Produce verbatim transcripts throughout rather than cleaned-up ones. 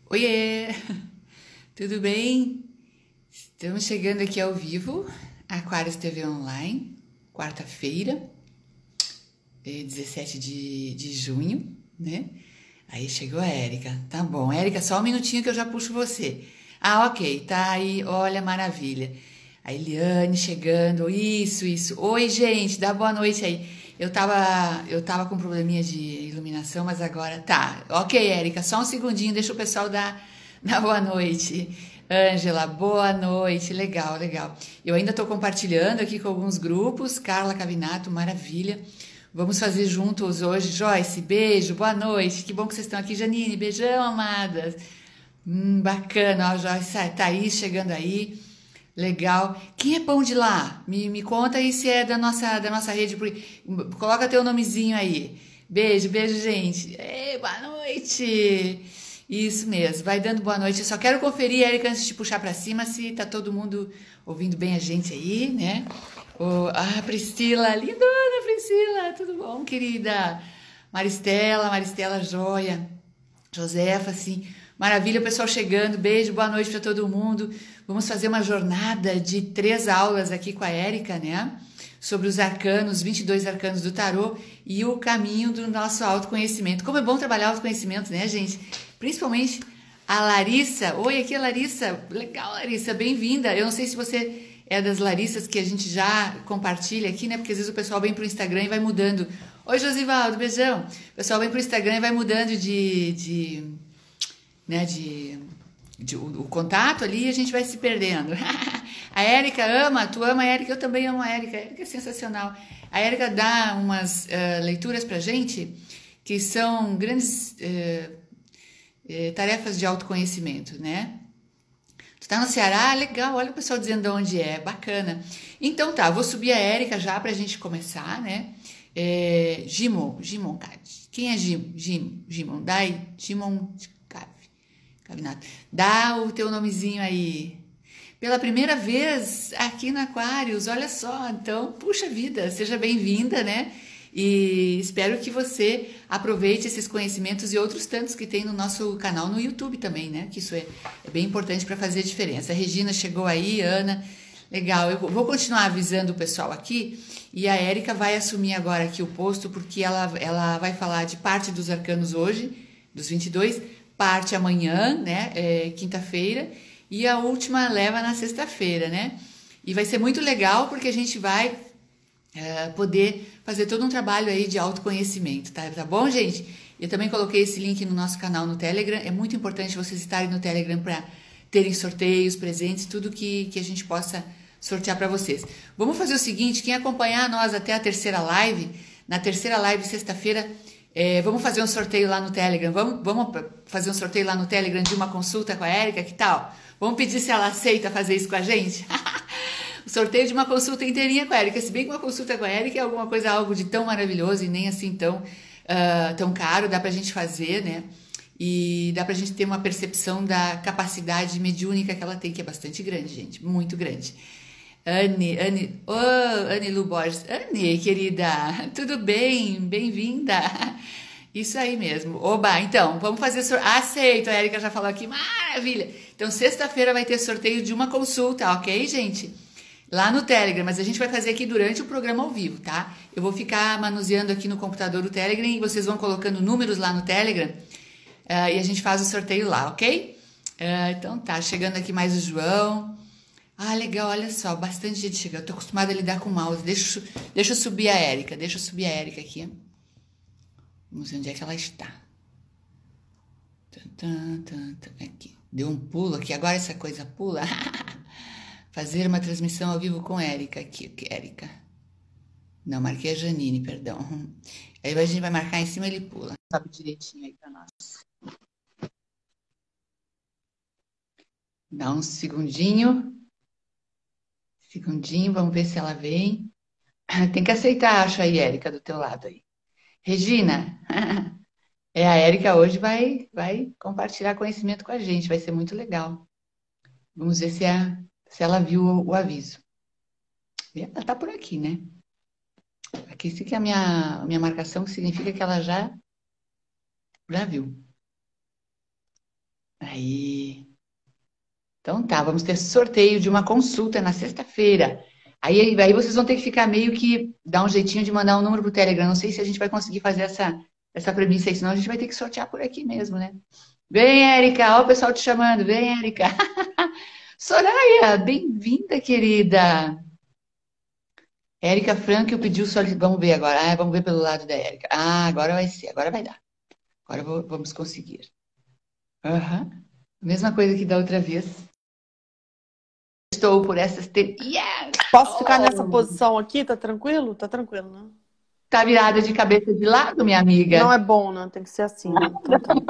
Oiê, tudo bem? Estamos chegando aqui ao vivo, Aquários T V Online, quarta-feira, eh, dezessete de, de junho, né? Aí chegou a Érica. Tá bom, Érica, só um minutinho que eu já puxo você. Ah, ok, tá aí, olha, maravilha. A Eliane chegando, isso, isso. Oi, gente, dá boa noite aí. Eu tava, eu tava com probleminha de iluminação, mas agora tá. Ok, Érica, só um segundinho, deixa o pessoal dar, dar boa noite. Ângela, boa noite, legal, legal. Eu ainda tô compartilhando aqui com alguns grupos. Carla Cavinato, maravilha. Vamos fazer juntos hoje. Joyce, beijo, boa noite. Que bom que vocês estão aqui. Janine, beijão, amadas. Hum, bacana, ó, Joyce, ah, Thaís chegando aí. Legal. Quem é pão de lá? Me, me conta aí se é da nossa, da nossa rede. porque- Coloca teu nomezinho aí. Beijo, beijo, gente. Ei, boa noite. Isso mesmo. Vai dando boa noite. Eu só quero conferir, Erika, antes de puxar pra cima, se tá todo mundo ouvindo bem a gente aí, né? Ô, ah, Priscila, lindona, Priscila. Tudo bom, querida? Maristela, Maristela, joia. Josefa, assim, maravilha, o pessoal chegando, beijo, boa noite para todo mundo. Vamos fazer uma jornada de três aulas aqui com a Érica, né? Sobre os arcanos, vinte e dois arcanos do tarô e o caminho do nosso autoconhecimento. Como é bom trabalhar autoconhecimento, né, gente? Principalmente a Larissa. Oi, aqui é a Larissa. Legal, Larissa, bem-vinda. Eu não sei se você é das Larissas que a gente já compartilha aqui, né? Porque às vezes o pessoal vem pro Instagram e vai mudando. Oi, Josivaldo, beijão. O pessoal vem pro Instagram e vai mudando de, de, né, de, de- o, o contato ali e a gente vai se perdendo. A Érica ama, tu ama a Érica, eu também amo a Érica. A Érica é sensacional. A Érica dá umas eh, leituras pra gente que são grandes eh, eh, tarefas de autoconhecimento, né? Tu tá no Ceará? Legal, olha o pessoal dizendo de onde é, bacana. Então tá, vou subir a Érica já pra gente começar, né? É, Gimon, Gimon, quem é Gimon? Gimon, Gimon, dai, Gimon Cavinato. Dá o teu nomezinho aí. Pela primeira vez aqui no Aquários, olha só, então, puxa vida, seja bem-vinda, né? E espero que você aproveite esses conhecimentos e outros tantos que tem no nosso canal no YouTube também, né? Que isso é, é bem importante para fazer a diferença. A Regina chegou aí, Ana, legal. Eu vou continuar avisando o pessoal aqui e a Érica vai assumir agora aqui o posto porque ela, ela vai falar de parte dos arcanos hoje, dos vinte e dois, parte amanhã, né? É, quinta-feira, e a última leva na sexta-feira, né? E vai ser muito legal porque a gente vai é, poder fazer todo um trabalho aí de autoconhecimento, tá? Tá bom, gente? Eu também coloquei esse link no nosso canal no Telegram. É muito importante vocês estarem no Telegram para terem sorteios, presentes, tudo que, que a gente possa sortear para vocês. Vamos fazer o seguinte: quem acompanhar nós até a terceira live, na terceira live, sexta-feira, é, vamos fazer um sorteio lá no Telegram. Vamos, vamos fazer um sorteio lá no Telegram de uma consulta com a Érica, que tal? Vamos pedir se ela aceita fazer isso com a gente? O sorteio de uma consulta inteirinha com a Érica. Se bem que uma consulta com a Érica é alguma coisa, algo de tão maravilhoso e nem assim tão, ah, tão caro, dá pra gente fazer, né? E dá pra gente ter uma percepção da capacidade mediúnica que ela tem, que é bastante grande, gente, muito grande. Anne, Anne, oh, Anne Lu Borges. Anne, querida, tudo bem? Bem-vinda. Isso aí mesmo. Oba, então, vamos fazer sorteio. Aceito, a Érica já falou aqui, maravilha. Então, sexta-feira vai ter sorteio de uma consulta, ok, gente? Lá no Telegram, mas a gente vai fazer aqui durante o programa ao vivo, tá? Eu vou ficar manuseando aqui no computador o Telegram e vocês vão colocando números lá no Telegram, ah, e a gente faz o sorteio lá, ok? Ah, então tá, chegando aqui mais o João. Ah, legal, olha só, bastante gente chegando. Eu tô acostumada a lidar com o mouse. Deixa, eu- deixa eu subir a Érica, deixa eu subir a Érica aqui. Vamos ver onde é que ela está. Tan, tan, tan, tan. Aqui. Deu um pulo aqui, agora essa coisa pula. Fazer uma transmissão ao vivo com Érica aqui, aqui, Érica. Não, marquei a Janine, perdão. Aí a gente vai marcar em cima e ele pula. Sabe direitinho aí pra nós. Dá um segundinho. Segundinho, vamos ver se ela vem. Tem que aceitar, acho aí, Érica, do teu lado aí. Regina, é a Érica hoje vai, vai compartilhar conhecimento com a gente, vai ser muito legal. Vamos ver se, a, se ela viu o, o aviso. Ela tá por aqui, né? Aqui sim que é a minha, minha marcação, que significa que ela já, já viu. Aí. Então tá, vamos ter sorteio de uma consulta na sexta-feira. Aí, aí vocês vão ter que ficar meio que dar um jeitinho de mandar um número pro Telegram. Não sei se a gente vai conseguir fazer essa, essa premissa aí, senão a gente vai ter que sortear por aqui mesmo, né? Vem, Érica! Ó, o pessoal te chamando. Vem, Érica! Soraya, bem-vinda, querida! Érica Franco pediu solicitação. Vamos ver agora. Ah, vamos ver pelo lado da Érica. Ah, agora vai ser, agora vai dar. Agora vou- vamos conseguir. Aham. Mesma coisa que da outra vez. Estou por essas. Te... Yes! Posso ficar nessa Oh! posição aqui? Tá tranquilo? Tá tranquilo, né? Tá virada de cabeça de lado, minha Não é amiga? bom, né? Tem que ser assim, né? Então tá.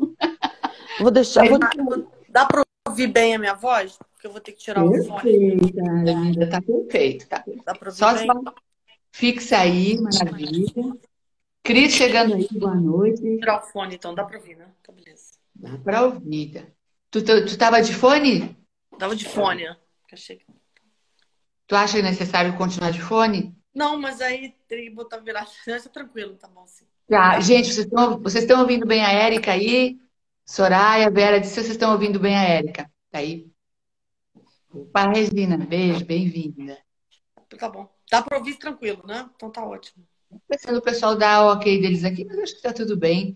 Vou deixar. Vou... Dá pra ouvir bem a minha voz? Porque eu vou ter que tirar o fone. Perfeita, linda. Tá perfeito, tá Dá perfeito. pra ouvir Só bem? só fixa aí, maravilha. Cris chegando aí, boa noite. Tirar o fone, então. Dá pra ouvir, né? Tá, beleza. Dá pra ouvir. Tu, tu, tu tava de fone? Tava de fone, né? Que achei que- Tu acha necessário continuar de fone? Não, mas aí tem que botar virado. Tá tranquilo, tá bom assim. Tá. Gente, vocês estão, vocês estão ouvindo bem a Érica aí? Soraya, Vera, disse que vocês estão ouvindo bem a Érica. Tá aí? Opa, Regina, beijo, bem-vinda. Tá bom. Dá pra ouvir tranquilo, né? Então tá ótimo. Pensando o pessoal dar o ok deles aqui, mas acho que tá tudo bem.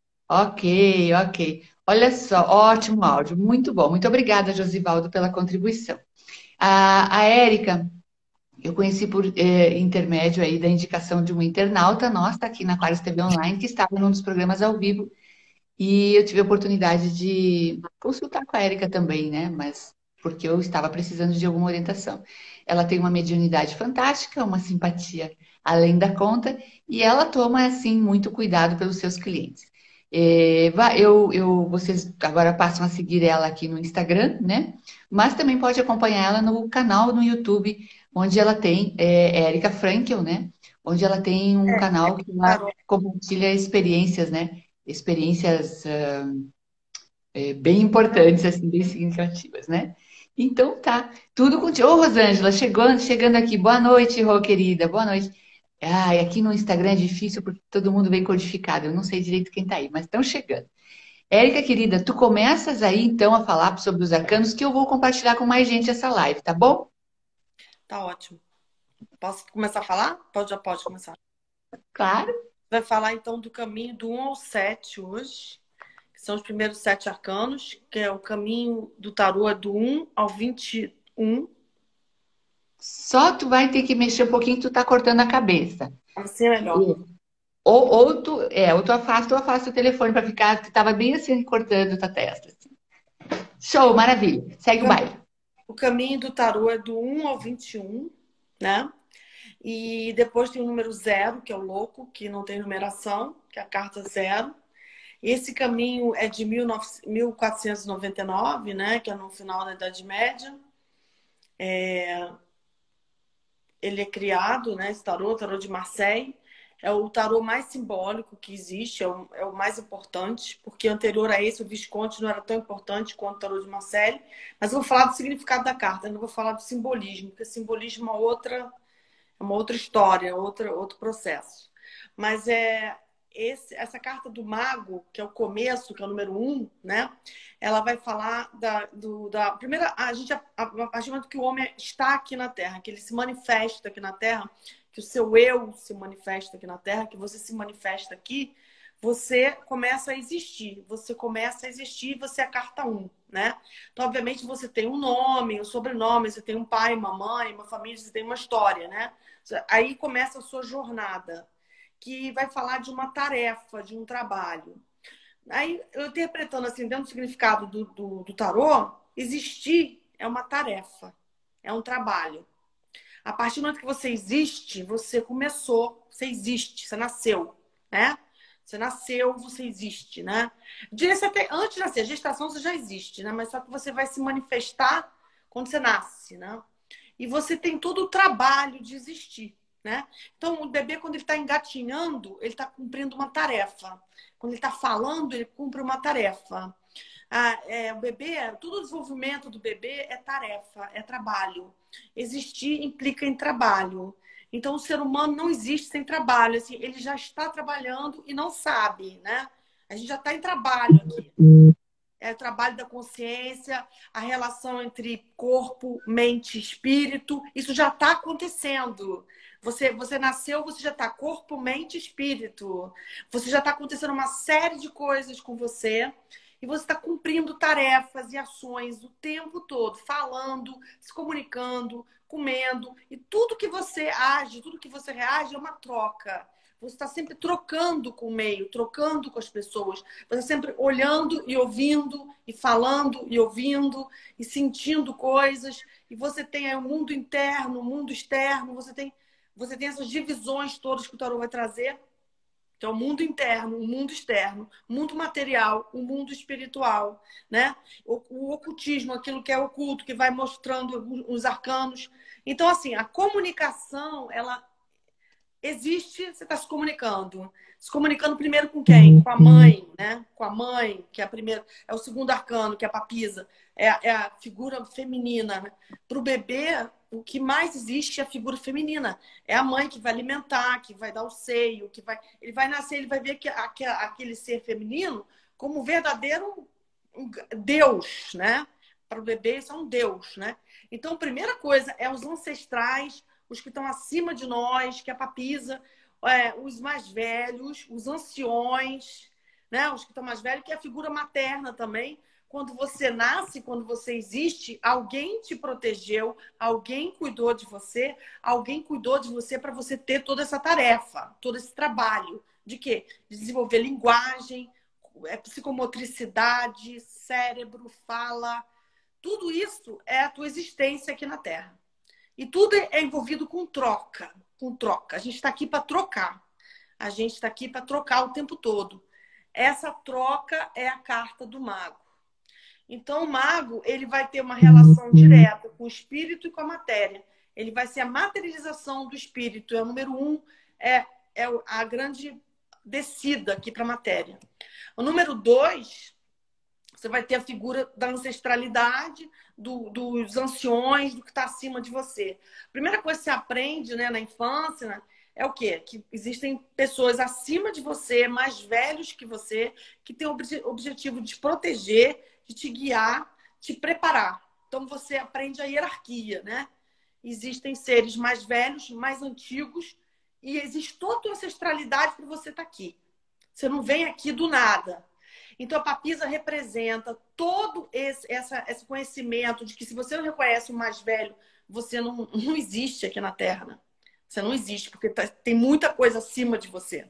Ok, ok. Olha só, ótimo áudio, muito bom. Muito obrigada, Josivaldo, pela contribuição. A, a Érica, eu conheci por eh, intermédio aí da indicação de uma internauta nossa aqui na Claros T V Online, que estava num dos programas ao vivo, e eu tive a oportunidade de consultar com a Érica também, né? Mas porque eu estava precisando de alguma orientação. Ela tem uma mediunidade fantástica, uma simpatia além da conta, e ela toma, assim, muito cuidado pelos seus clientes. É, va- eu, eu, vocês agora passam a seguir ela aqui no Instagram, né? Mas também pode acompanhar ela no canal no YouTube, onde ela tem, é, Érica Frankel, né? Onde ela tem um canal que ela Parou. compartilha experiências, né? Experiências ah, é, bem importantes, assim, bem significativas, né? Então tá, tudo contigo. Ô, Rosângela, chegando, chegando aqui. Boa noite, Rô, querida. Boa noite. Ai, aqui no Instagram é difícil porque todo mundo vem codificado. Eu não sei direito quem tá aí, mas estão chegando. Érica, querida, tu começas aí então a falar sobre os arcanos que eu vou compartilhar com mais gente essa live, tá bom? Tá ótimo. Posso começar a falar? Pode, já pode começar. Claro. Vai falar então do caminho do um ao sete hoje, que são os primeiros sete arcanos, que é o caminho do tarô é do um ao vinte e um. Só tu vai ter que mexer um pouquinho, tu tá cortando a cabeça. Assim é melhor. Ou, ou tu, é, ou tu afasta ou afasta o telefone para ficar, que tava bem assim cortando tua testa. Assim. Show, maravilha. O Segue o cam- baile. o caminho do tarô é do um ao vinte e um, né? E depois tem o número zero, que é o louco, que não tem numeração, que é a carta zero. Esse caminho é de mil quatrocentos e noventa e nove, né? Que é no final da Idade Média. Ele é criado, né? Esse tarô, o tarô de Marseille. É o tarô mais simbólico que existe, é o, é o mais importante, porque anterior a esse, o Visconde não era tão importante quanto o tarô de Marseille. Mas eu vou falar do significado da carta, eu não vou falar do simbolismo, porque simbolismo é uma outra, é uma outra história, outra, outro processo. Mas é esse, essa carta do mago, que é o começo, que é o número um, né? Ela vai falar da, do, da primeira. A gente, a, a, a partir do momento que o homem está aqui na Terra, que ele se manifesta aqui na Terra, que o seu eu se manifesta aqui na Terra, que você se manifesta aqui, você começa a existir. Você começa a existir e você é a carta um, né? Então, obviamente, você tem um nome, um sobrenome, você tem um pai, uma mãe, uma família, você tem uma história, né? Aí começa a sua jornada, que vai falar de uma tarefa, de um trabalho. Aí, eu interpretando assim, dentro do significado do, do, do tarô, existir é uma tarefa, é um trabalho. A partir do momento que você existe, você começou, você existe, você nasceu, né? Você nasceu, você existe, né? Diria até antes de nascer, a gestação você já existe, né? Mas só que você vai se manifestar quando você nasce, né? E você tem todo o trabalho de existir, né? Então, o bebê, quando ele está engatinhando, ele está cumprindo uma tarefa. Quando ele está falando, ele cumpre uma tarefa. Ah, é, o bebê, todo o desenvolvimento do bebê é tarefa, é trabalho. Existir implica em trabalho. Então, o ser humano não existe sem trabalho. Assim, ele já está trabalhando e não sabe, né? A gente já está em trabalho aqui. é o trabalho da consciência, a relação entre corpo, mente e espírito. Isso já está acontecendo. Você, você nasceu, você já está corpo, mente e espírito. Você já está acontecendo uma série de coisas com você. E você está cumprindo tarefas e ações o tempo todo, falando, se comunicando, comendo. E tudo que você age, tudo que você reage é uma troca. Você está sempre trocando com o meio, trocando com as pessoas. Você está sempre olhando e ouvindo, e falando e ouvindo, e sentindo coisas. E você tem aí o mundo interno, o mundo externo. Você tem, você tem essas divisões todas que o tarô vai trazer. Então, o mundo interno, o mundo externo, o mundo material, o mundo espiritual, né? O, o ocultismo, aquilo que é oculto, que vai mostrando os arcanos. Então, assim, a comunicação, ela existe, você está se comunicando. Se comunicando primeiro com quem? Com a mãe, né? Com a mãe, que é a primeira, é o segundo arcano, que é a papisa, é, é a figura feminina. Né? Para o bebê, o que mais existe é a figura feminina. É a mãe que vai alimentar, que vai dar o seio, que vai. Ele vai nascer, ele vai ver que aquele ser feminino como um verdadeiro Deus, né? Para o bebê, isso é um Deus, né? Então, a primeira coisa é os ancestrais, os que estão acima de nós, que é a papisa, é, os mais velhos, os anciões, né? Os que estão mais velhos, que é a figura materna também. Quando você nasce, quando você existe, alguém te protegeu, alguém cuidou de você, alguém cuidou de você para você ter toda essa tarefa, todo esse trabalho. De quê? De desenvolver linguagem, psicomotricidade, cérebro, fala. Tudo isso é a tua existência aqui na Terra. E tudo é envolvido com troca, com troca. A gente está aqui para trocar. A gente está aqui para trocar o tempo todo. Essa troca é a carta do mago. Então, o mago, ele vai ter uma relação direta com o espírito e com a matéria. Ele vai ser a materialização do espírito. É o número um, é, é a grande descida aqui para a matéria. O número dois, você vai ter a figura da ancestralidade, do, dos anciões, do que está acima de você. A primeira coisa que você aprende, né, na infância, né, é o quê? Que existem pessoas acima de você, mais velhos que você, que têm o objetivo de te proteger, de te guiar, te preparar. Então, você aprende a hierarquia, né? Existem seres mais velhos, mais antigos, e existe toda a ancestralidade para você estar aqui. Você não vem aqui do nada. Então, a papisa representa todo esse, essa, esse conhecimento de que se você não reconhece o mais velho, você não, não existe aqui na Terra, né? Você não existe, porque tá, tem muita coisa acima de você.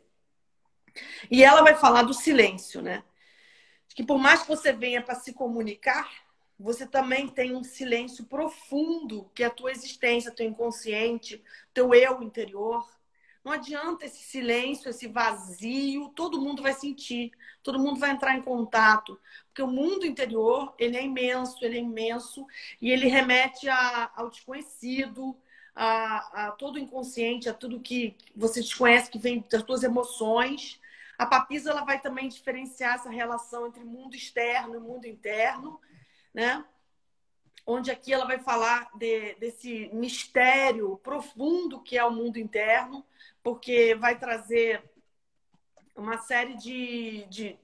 E ela vai falar do silêncio, né? Que por mais que você venha para se comunicar, você também tem um silêncio profundo, que é a tua existência, teu inconsciente, teu eu interior. Não adianta esse silêncio, esse vazio, todo mundo vai sentir, todo mundo vai entrar em contato, porque o mundo interior, ele é imenso, ele é imenso, e ele remete a, ao desconhecido, a, a todo o inconsciente, a tudo que você desconhece, que vem das tuas emoções. A papisa, ela vai também diferenciar essa relação entre mundo externo e mundo interno, né? Onde aqui ela vai falar de, desse mistério profundo que é o mundo interno, porque vai trazer uma série de, de,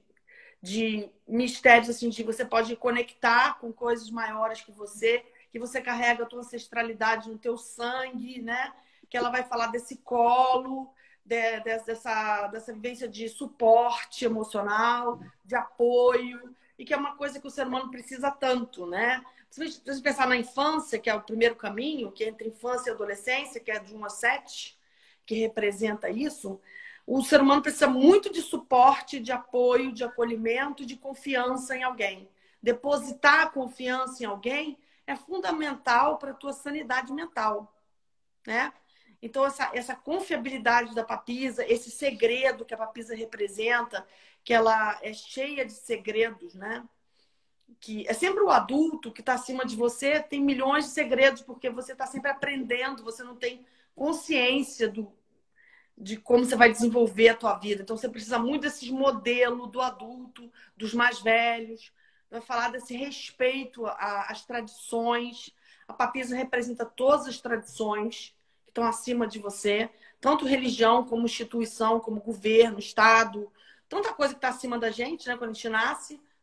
de mistérios, assim, de você pode conectar com coisas maiores que você, que você carrega a tua ancestralidade no teu sangue, né? Que ela vai falar desse colo, de, dessa, dessa vivência de suporte emocional, de apoio, e que é uma coisa que o ser humano precisa tanto, né? Se você pensar na infância, que é o primeiro caminho, que é entre infância e adolescência, que é de um a sete, que representa isso, o ser humano precisa muito de suporte, de apoio, de acolhimento, de confiança em alguém. Depositar a confiança em alguém é fundamental para a tua sanidade mental, né? Então, essa, essa confiabilidade da papisa, esse segredo que a papisa representa, que ela é cheia de segredos, né? Que é sempre o adulto que está acima de você, tem milhões de segredos, porque você está sempre aprendendo, você não tem consciência do, de como você vai desenvolver a tua vida. Então, você precisa muito desses modelos do adulto, dos mais velhos. Vai falar desse respeito às tradições. A papisa representa todas as tradições que estão acima de você, tanto religião como instituição, como governo, Estado. Tanta coisa que está acima da gente, né, quando a gente nasce.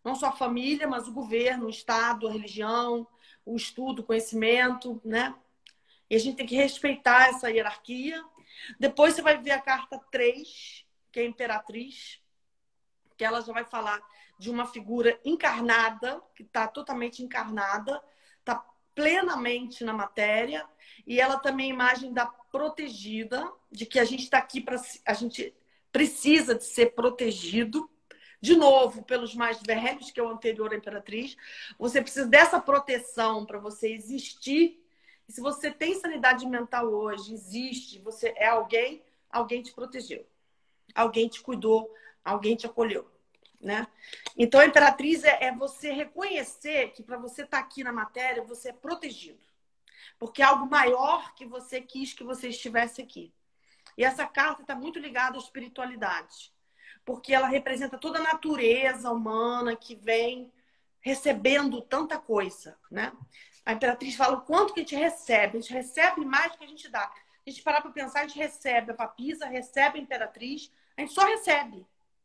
não só a família, mas o governo, o Estado, a religião, o estudo, o conhecimento, né? E a gente tem que respeitar essa hierarquia. Depois você vai ver a carta três, que é a Imperatriz, que ela já vai falar de uma figura encarnada, que está totalmente encarnada, está plenamente na matéria, e ela também é a imagem da protegida, de que a gente está aqui para... A gente precisa de ser protegido, de novo, pelos mais velhos, que é o anterior à Imperatriz. Você precisa dessa proteção para você existir. E se você tem sanidade mental hoje, existe, você é alguém, alguém te protegeu. Alguém te cuidou, alguém te acolheu, né? Então, a Imperatriz é, é você reconhecer que para você estar aqui na matéria, você é protegido. Porque é algo maior que você quis que você estivesse aqui. E essa carta está muito ligada à espiritualidade. Porque ela representa toda a natureza humana que vem recebendo tanta coisa, né? A Imperatriz fala o quanto que a gente recebe. A gente recebe mais do que a gente dá. A gente parar para pensar, a gente recebe a Papisa, recebe a Imperatriz, a gente só recebe.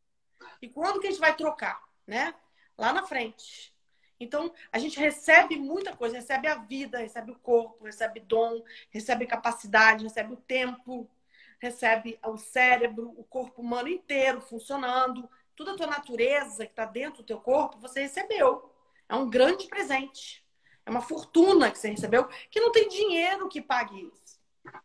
E quando que a gente vai trocar, né? Lá na frente. Então, a gente recebe muita coisa. Recebe a vida, recebe o corpo, recebe dom, recebe capacidade, recebe o tempo, recebe o cérebro, o corpo humano inteiro funcionando. Toda a tua natureza que está dentro do teu corpo, você recebeu. É um grande presente. É uma fortuna que você recebeu, que não tem dinheiro que pague isso.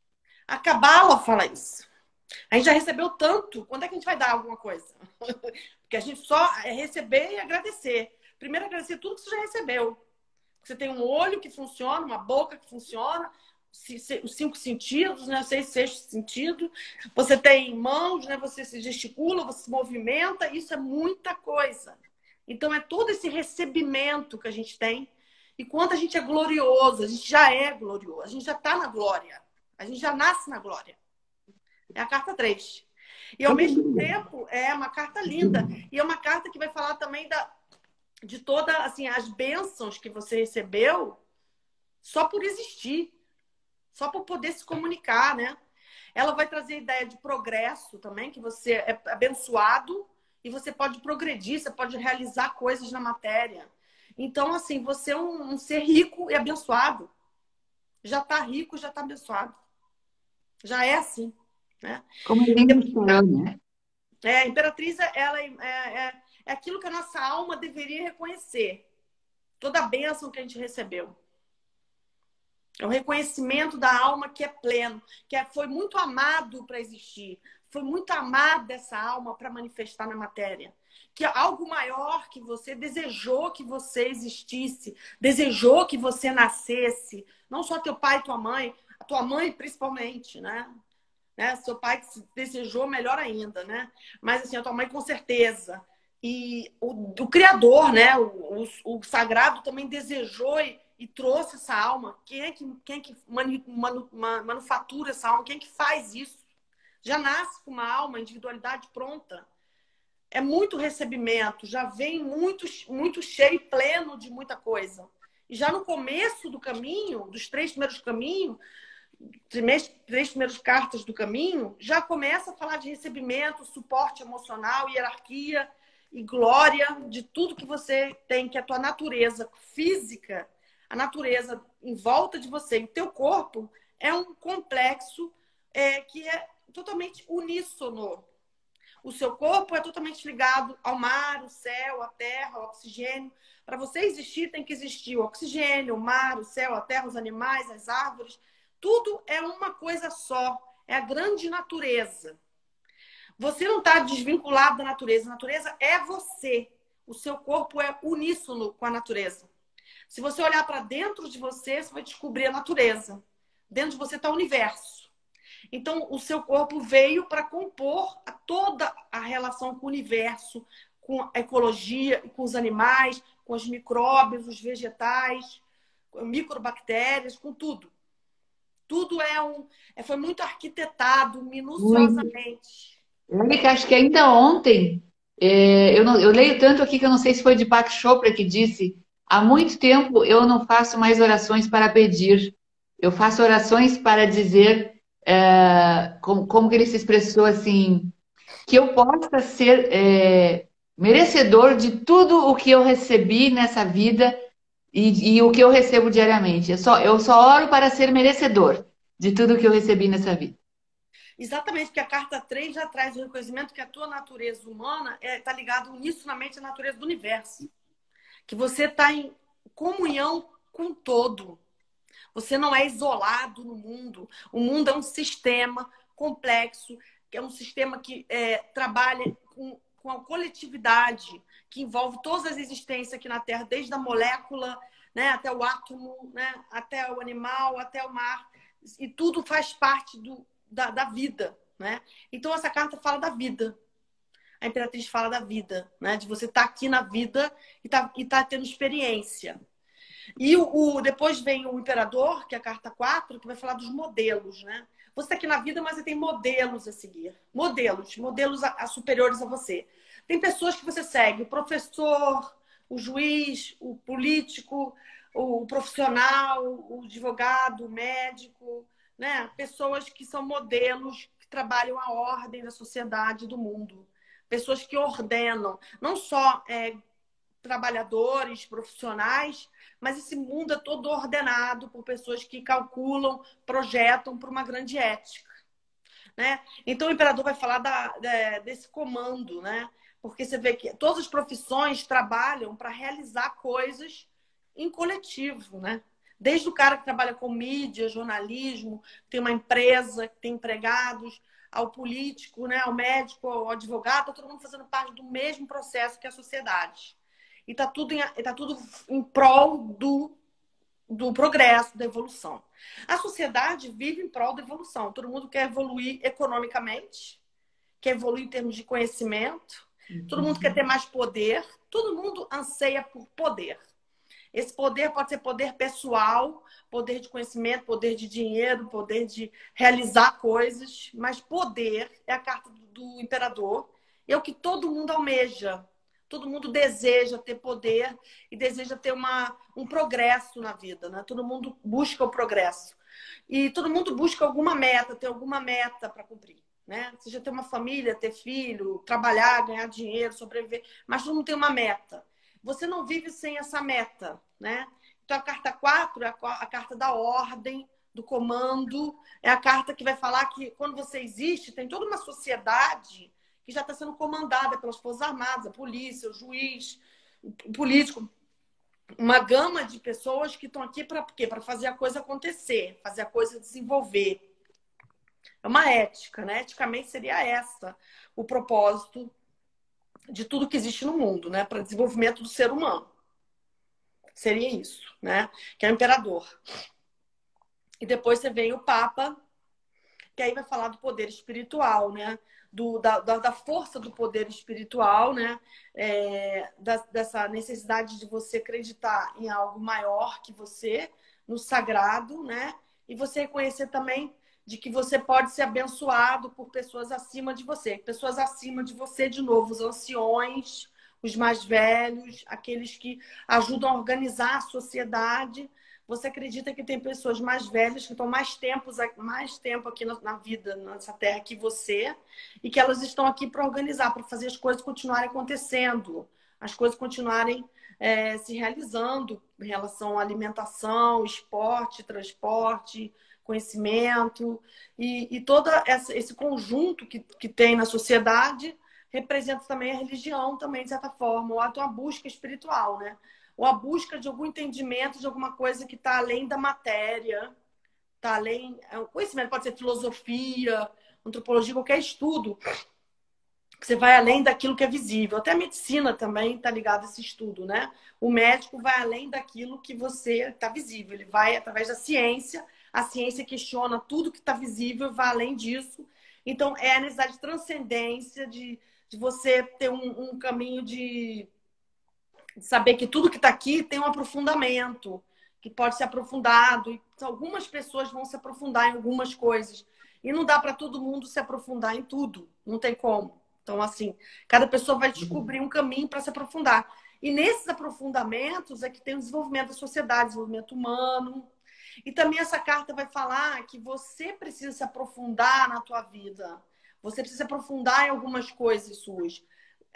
A Cabala fala isso. A gente já recebeu tanto, quando é que a gente vai dar alguma coisa? Porque a gente só é receber e agradecer. Primeiro, agradecer tudo que você já recebeu. Você tem um olho que funciona, uma boca que funciona, os cinco sentidos, né? Seis, sexto sentido. Você tem mãos, né? Você se gesticula, você se movimenta. Isso é muita coisa. Então, é todo esse recebimento que a gente tem. E quanto a gente é glorioso, a gente já é glorioso. A gente já está na glória. A gente já nasce na glória. É a carta três. E, ao mesmo tempo, é uma carta linda. E é uma carta que vai falar também da, de todas assim, as bênçãos que você recebeu só por existir. Só por poder se comunicar, né? Ela vai trazer a ideia de progresso também, que você é abençoado e você pode progredir, você pode realizar coisas na matéria. Então, assim, você é um, um ser rico e abençoado. Já está rico, já está abençoado. Já é assim, né? Como ele mencionou, né? É, a Imperatriz, ela é, é, é aquilo que a nossa alma deveria reconhecer. Toda a bênção que a gente recebeu. É o reconhecimento da alma que é pleno, que é, foi muito amado para existir. Foi muito amado essa alma para manifestar na matéria. Que é algo maior que você desejou que você existisse, desejou que você nascesse. Não só teu pai e tua mãe, a tua mãe principalmente, né? né? Seu pai que desejou melhor ainda, né? Mas assim, a tua mãe com certeza. E o, o Criador, né? O, o, o Sagrado também desejou e e trouxe essa alma. Quem é que, quem é que manu, manu, manufatura essa alma? Quem é que faz isso? Já nasce com uma alma, individualidade pronta. É muito recebimento, já vem muito, muito cheio, pleno de muita coisa. E já no começo do caminho, dos três primeiros caminhos, três, três primeiras cartas do caminho, já começa a falar de recebimento, suporte emocional, hierarquia e glória de tudo que você tem, que é a tua natureza física, a natureza em volta de você. E o teu corpo é um complexo é, que é totalmente uníssono. O seu corpo é totalmente ligado ao mar, o céu, a terra, o oxigênio. Para você existir, tem que existir o oxigênio, o mar, o céu, a terra, os animais, as árvores. Tudo é uma coisa só. É a grande natureza. Você não está desvinculado da natureza. A natureza é você. O seu corpo é uníssono com a natureza. Se você olhar para dentro de você, você vai descobrir a natureza. Dentro de você está o universo. Então, o seu corpo veio para compor a toda a relação com o universo, com a ecologia, com os animais, com os micróbios, os vegetais, com microbactérias, com tudo. Tudo é um, é, foi muito arquitetado, minuciosamente. Érica, acho que ainda ontem, é, eu, não, eu leio tanto aqui que eu não sei se foi de Deepak Chopra que disse: há muito tempo eu não faço mais orações para pedir, eu faço orações para dizer, é, como, como que ele se expressou assim, que eu possa ser, é, merecedor de tudo o que eu recebi nessa vida e, e o que eu recebo diariamente. Eu só, eu só oro para ser merecedor de tudo o que eu recebi nessa vida. Exatamente, porque a carta três já traz o reconhecimento que a tua natureza humana está é, tá ligado unissonamente à natureza do universo. Que você está em comunhão com todo. Você não é isolado no mundo. O mundo é um sistema complexo, que é um sistema que é, trabalha com, com a coletividade, que envolve todas as existências aqui na Terra, desde a molécula, né, até o átomo, né, até o animal, até o mar. E tudo faz parte do, da, da vida. Né? Então, essa carta fala da vida. A Imperatriz fala da vida, né? De você estar tá aqui na vida e tá, e tá tendo experiência. E o, o, depois vem o Imperador, que é a carta quatro, que vai falar dos modelos, né? Você está aqui na vida, mas você tem modelos a seguir. Modelos, modelos a, a superiores a você. Tem pessoas que você segue, o professor, o juiz, o político, o profissional, o advogado, o médico, né? Pessoas que são modelos que trabalham a ordem da sociedade, do mundo. Pessoas que ordenam, não só é, trabalhadores, profissionais, mas esse mundo é todo ordenado por pessoas que calculam, projetam para uma grande ética. Né? Então o imperador vai falar da, da, desse comando, né? Porque você vê que todas as profissões trabalham para realizar coisas em coletivo, né? Desde o cara que trabalha com mídia, jornalismo, tem uma empresa, tem empregados, ao político, né? Ao médico, ao advogado, tá todo mundo fazendo parte do mesmo processo que a sociedade. E está tudo, em, tá tudo em prol do, do progresso, da evolução. A sociedade vive em prol da evolução. Todo mundo quer evoluir economicamente, quer evoluir em termos de conhecimento, todo mundo quer ter mais poder, todo mundo anseia por poder. Esse poder pode ser poder pessoal, poder de conhecimento, poder de dinheiro, poder de realizar coisas, mas poder é a carta do imperador, é o que todo mundo almeja. Todo mundo deseja ter poder e deseja ter uma, um progresso na vida, né? Todo mundo busca o progresso. E todo mundo busca alguma meta, ter alguma meta para cumprir, né? Seja ter uma família, ter filho, trabalhar, ganhar dinheiro, sobreviver, mas todo mundo tem uma meta. Você não vive sem essa meta, né? Então a carta quatro é a carta da ordem, do comando, é a carta que vai falar que quando você existe, tem toda uma sociedade que já está sendo comandada pelas Forças Armadas, a polícia, o juiz, o político, uma gama de pessoas que estão aqui para quê? Para fazer a coisa acontecer, fazer a coisa desenvolver. É uma ética, né? Eticamente seria essa o propósito de tudo que existe no mundo, né? Para desenvolvimento do ser humano. Seria isso, né? Que é o imperador. E depois você vem o Papa, que aí vai falar do poder espiritual, né? Do, da, da força do poder espiritual, né? É, da, dessa necessidade de você acreditar em algo maior que você, no sagrado, né? E você reconhecer também de que você pode ser abençoado por pessoas acima de você. Pessoas acima de você, de novo, os anciões, os mais velhos, aqueles que ajudam a organizar a sociedade. Você acredita que tem pessoas mais velhas que estão mais tempo, mais tempo aqui na vida, nessa terra, que você, e que elas estão aqui para organizar, para fazer as coisas continuarem acontecendo, as coisas continuarem é, se realizando em relação à alimentação, esporte, transporte, conhecimento, e, e todo essa, esse conjunto que, que tem na sociedade representa também a religião, também, de certa forma, ou a busca espiritual, né? Ou a busca de algum entendimento de alguma coisa que está além da matéria, está além... O conhecimento pode ser filosofia, antropologia, qualquer estudo, que você vai além daquilo que é visível. Até a medicina também está ligada a esse estudo, né? O médico vai além daquilo que você está visível. Ele vai através da ciência, a ciência questiona tudo que está visível, vai além disso. Então, é a necessidade de transcendência, de, de você ter um, um caminho de saber que tudo que está aqui tem um aprofundamento, que pode ser aprofundado. E algumas pessoas vão se aprofundar em algumas coisas. E não dá para todo mundo se aprofundar em tudo. Não tem como. Então, assim, cada pessoa vai descobrir um caminho para se aprofundar. E nesses aprofundamentos é que tem o desenvolvimento da sociedade, desenvolvimento humano. E também essa carta vai falar que você precisa se aprofundar na tua vida. Você precisa se aprofundar em algumas coisas suas.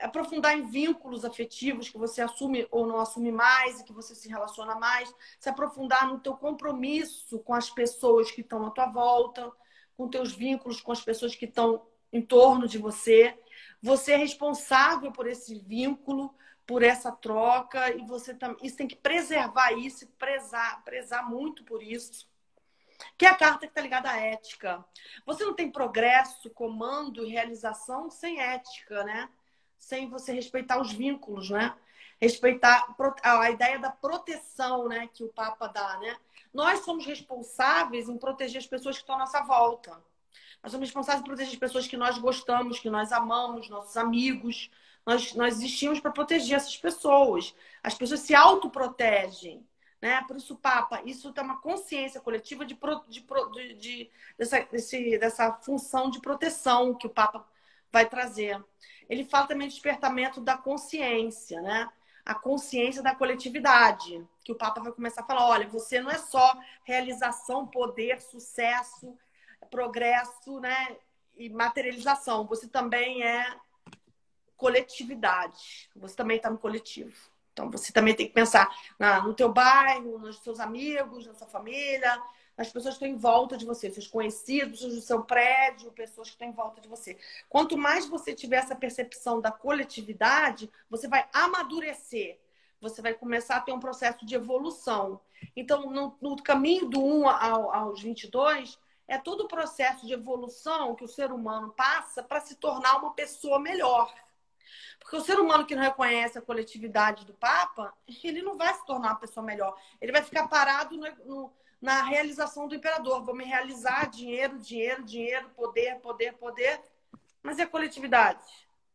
aprofundar em vínculos afetivos que você assume ou não assume mais e que você se relaciona mais, se aprofundar no teu compromisso com as pessoas que estão à tua volta, com teus vínculos com as pessoas que estão em torno de você. Você é responsável por esse vínculo, por essa troca, e você tam... isso tem que preservar isso, prezar, prezar muito por isso. Que é a carta que está ligada à ética. Você não tem progresso, comando e realização sem ética, né? Sem você respeitar os vínculos, né? Respeitar a ideia da proteção, né? Que o Papa dá, né? Nós somos responsáveis em proteger as pessoas que estão à nossa volta. Nós somos responsáveis por proteger as pessoas que nós gostamos, que nós amamos, nossos amigos. Nós, nós existimos para proteger essas pessoas. As pessoas se autoprotegem, né? Por isso, Papa, isso tem uma consciência coletiva de, de, de, de, dessa, desse, dessa função de proteção que o Papa vai trazer. Ele fala também do despertamento da consciência, né? A consciência da coletividade, que o Papa vai começar a falar, olha, você não é só realização, poder, sucesso, progresso, né? E materialização, você também é coletividade, você também está no coletivo. Então, você também tem que pensar na, no teu bairro, nos seus amigos, na sua família, nas pessoas que estão em volta de você, seus conhecidos, pessoas do seu prédio, pessoas que estão em volta de você. Quanto mais você tiver essa percepção da coletividade, você vai amadurecer. Você vai começar a ter um processo de evolução. Então, no, no caminho do um ao, aos vinte e dois, é todo o processo de evolução que o ser humano passa para se tornar uma pessoa melhor. Porque o ser humano que não reconhece a coletividade do Papa, ele não vai se tornar uma pessoa melhor. Ele vai ficar parado no, no, na realização do imperador. Vou me realizar, dinheiro, dinheiro, dinheiro, poder, poder, poder. Mas e a coletividade?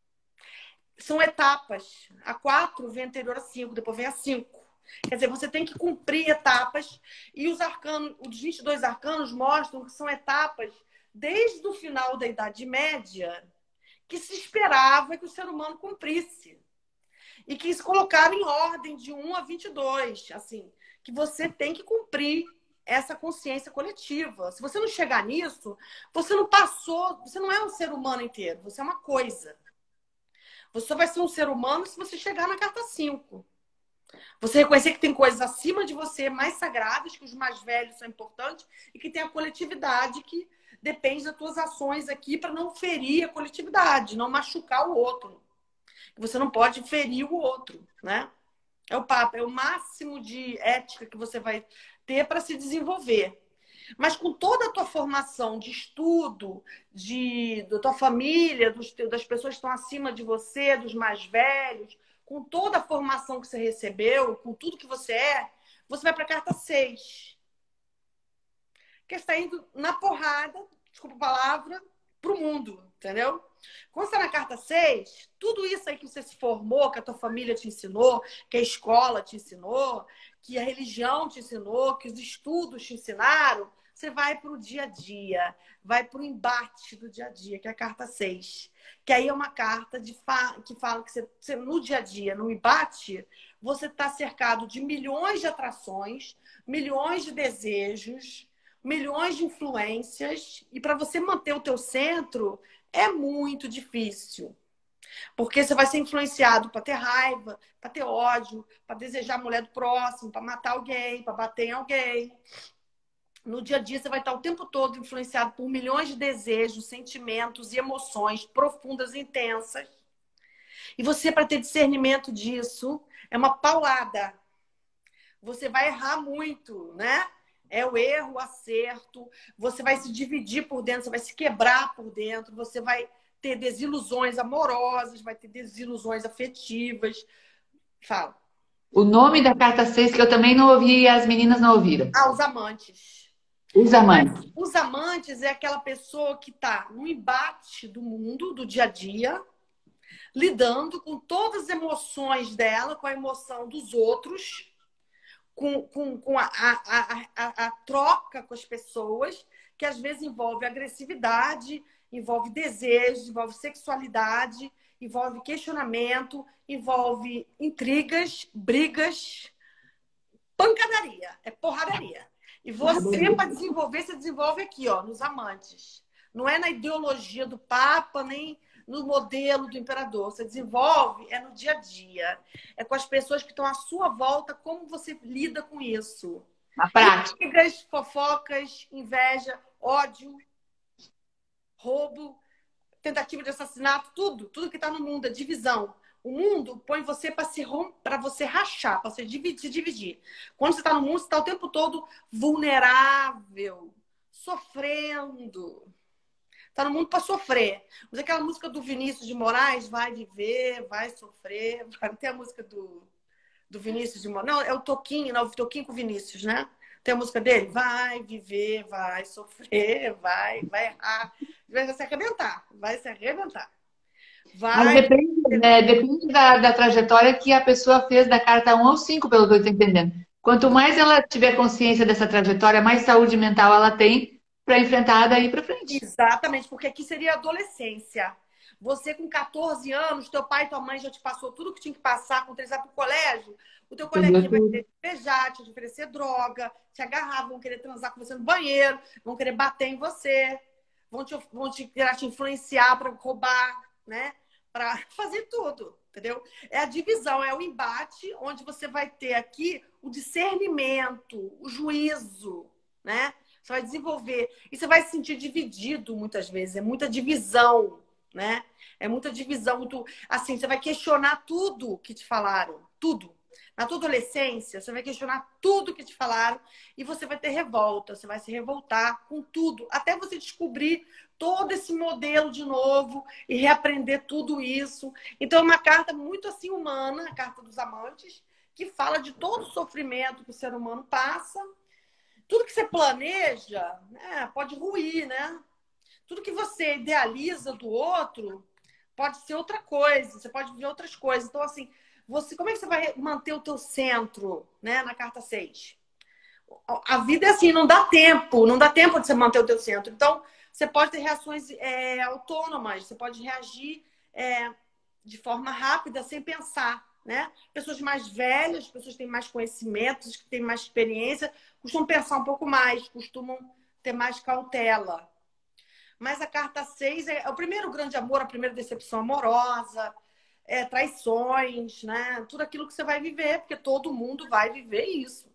São etapas. A quatro vem anterior a cinco, depois vem a cinco. Quer dizer, você tem que cumprir etapas. E os arcanos, os vinte e dois arcanos mostram que são etapas desde o final da Idade Média que se esperava que o ser humano cumprisse. E que se colocaram em ordem de um a vinte e dois. Assim, que você tem que cumprir essa consciência coletiva. Se você não chegar nisso, você não passou, você não é um ser humano inteiro, você é uma coisa. Você só vai ser um ser humano se você chegar na carta cinco. Você reconhecer que tem coisas acima de você, mais sagradas, que os mais velhos são importantes, e que tem a coletividade que depende das tuas ações aqui para não ferir a coletividade, não machucar o outro. Você não pode ferir o outro, né? É o Papa, é o máximo de ética que você vai ter para se desenvolver. Mas com toda a tua formação de estudo, de, da tua família, dos, das pessoas que estão acima de você, dos mais velhos, com toda a formação que você recebeu, com tudo que você é, você vai para a carta seis. Que está indo na porrada, desculpa a palavra, para o mundo, entendeu? Quando você está na carta seis, tudo isso aí que você se formou, que a tua família te ensinou, que a escola te ensinou, que a religião te ensinou, que os estudos te ensinaram, você vai para o dia a dia, vai para o embate do dia a dia, que é a carta seis. Que aí é uma carta de fa... que fala que você, você, no dia a dia, no embate, você está cercado de milhões de atrações, milhões de desejos, milhões de influências, e para você manter o teu centro é muito difícil. Porque você vai ser influenciado para ter raiva, para ter ódio, para desejar a mulher do próximo, para matar alguém, para bater em alguém. No dia a dia você vai estar o tempo todo influenciado por milhões de desejos, sentimentos e emoções profundas e intensas. E você, para ter discernimento disso, é uma paulada. Você vai errar muito, né? É o erro, o acerto. Você vai se dividir por dentro, você vai se quebrar por dentro, você vai ter desilusões amorosas, vai ter desilusões afetivas. Fala. O nome da carta seis que eu também não ouvi e as meninas não ouviram. Ah, os amantes. Os amantes. Mas os amantes é aquela pessoa que está no embate do mundo, do dia a dia, lidando com todas as emoções dela, com a emoção dos outros, com, com, com a, a, a, a troca com as pessoas, que às vezes envolve agressividade, envolve desejo, envolve sexualidade, envolve questionamento, envolve intrigas, brigas, pancadaria, é porradaria. E você, para desenvolver, você desenvolve aqui, ó, nos amantes. Não é na ideologia do Papa, nem no modelo do imperador. Você desenvolve é no dia a dia. É com as pessoas que estão à sua volta, como você lida com isso. Na prática. Intrigas, fofocas, inveja, ódio, roubo, tentativa de assassinato, tudo. Tudo que está no mundo, é divisão. O mundo põe você para se para você rachar, para você dividir, se dividir. Quando você está no mundo, você está o tempo todo vulnerável, sofrendo. Está no mundo para sofrer. Mas aquela música do Vinícius de Moraes, vai viver, vai sofrer. Vai... Tem a música do, do Vinícius de Moraes. Não, é o Toquinho, não, o Toquinho com o Vinícius, né? Tem a música dele? Vai viver, vai sofrer, vai, vai errar. Vai se arrebentar, vai se arrebentar. Mas Vai. depende, né? Depende da, da trajetória que a pessoa fez da carta um ao cinco, pelo que eu estou entendendo. Quanto mais ela tiver consciência dessa trajetória, mais saúde mental ela tem para enfrentar daí para frente. Exatamente, porque aqui seria adolescência. Você com quatorze anos, teu pai e tua mãe já te passou tudo que tinha que passar com três anos para o colégio. O teu coleguinha vai querer te beijar, te oferecer droga, te agarrar, vão querer transar com você no banheiro, vão querer bater em você, vão te, vão te querer te influenciar para roubar, né? Para fazer tudo, entendeu? É a divisão, é o embate onde você vai ter aqui o discernimento, o juízo, né? Você vai desenvolver. E você vai se sentir dividido muitas vezes. É muita divisão, né? É muita divisão. Muito... Assim, você vai questionar tudo que te falaram. Tudo. Na tua adolescência, você vai questionar tudo que te falaram e você vai ter revolta. Você vai se revoltar com tudo. Até você descobrir todo esse modelo de novo e reaprender tudo isso. Então, é uma carta muito assim humana, a carta dos amantes, que fala de todo o sofrimento que o ser humano passa. Tudo que você planeja, né, pode ruir, né? Tudo que você idealiza do outro pode ser outra coisa. Você pode ver outras coisas. Então, assim, você, como é que você vai manter o teu centro, né, na carta seis? A vida é assim, não dá tempo. Não dá tempo de você manter o teu centro. Então, você pode ter reações é, autônomas. Você pode reagir é, de forma rápida, sem pensar. Né? Pessoas mais velhas, pessoas que têm mais conhecimentos, que têm mais experiência, costumam pensar um pouco mais, costumam ter mais cautela. Mas a carta seis é o primeiro grande amor, a primeira decepção amorosa, é, traições, né? Tudo aquilo que você vai viver, porque todo mundo vai viver isso.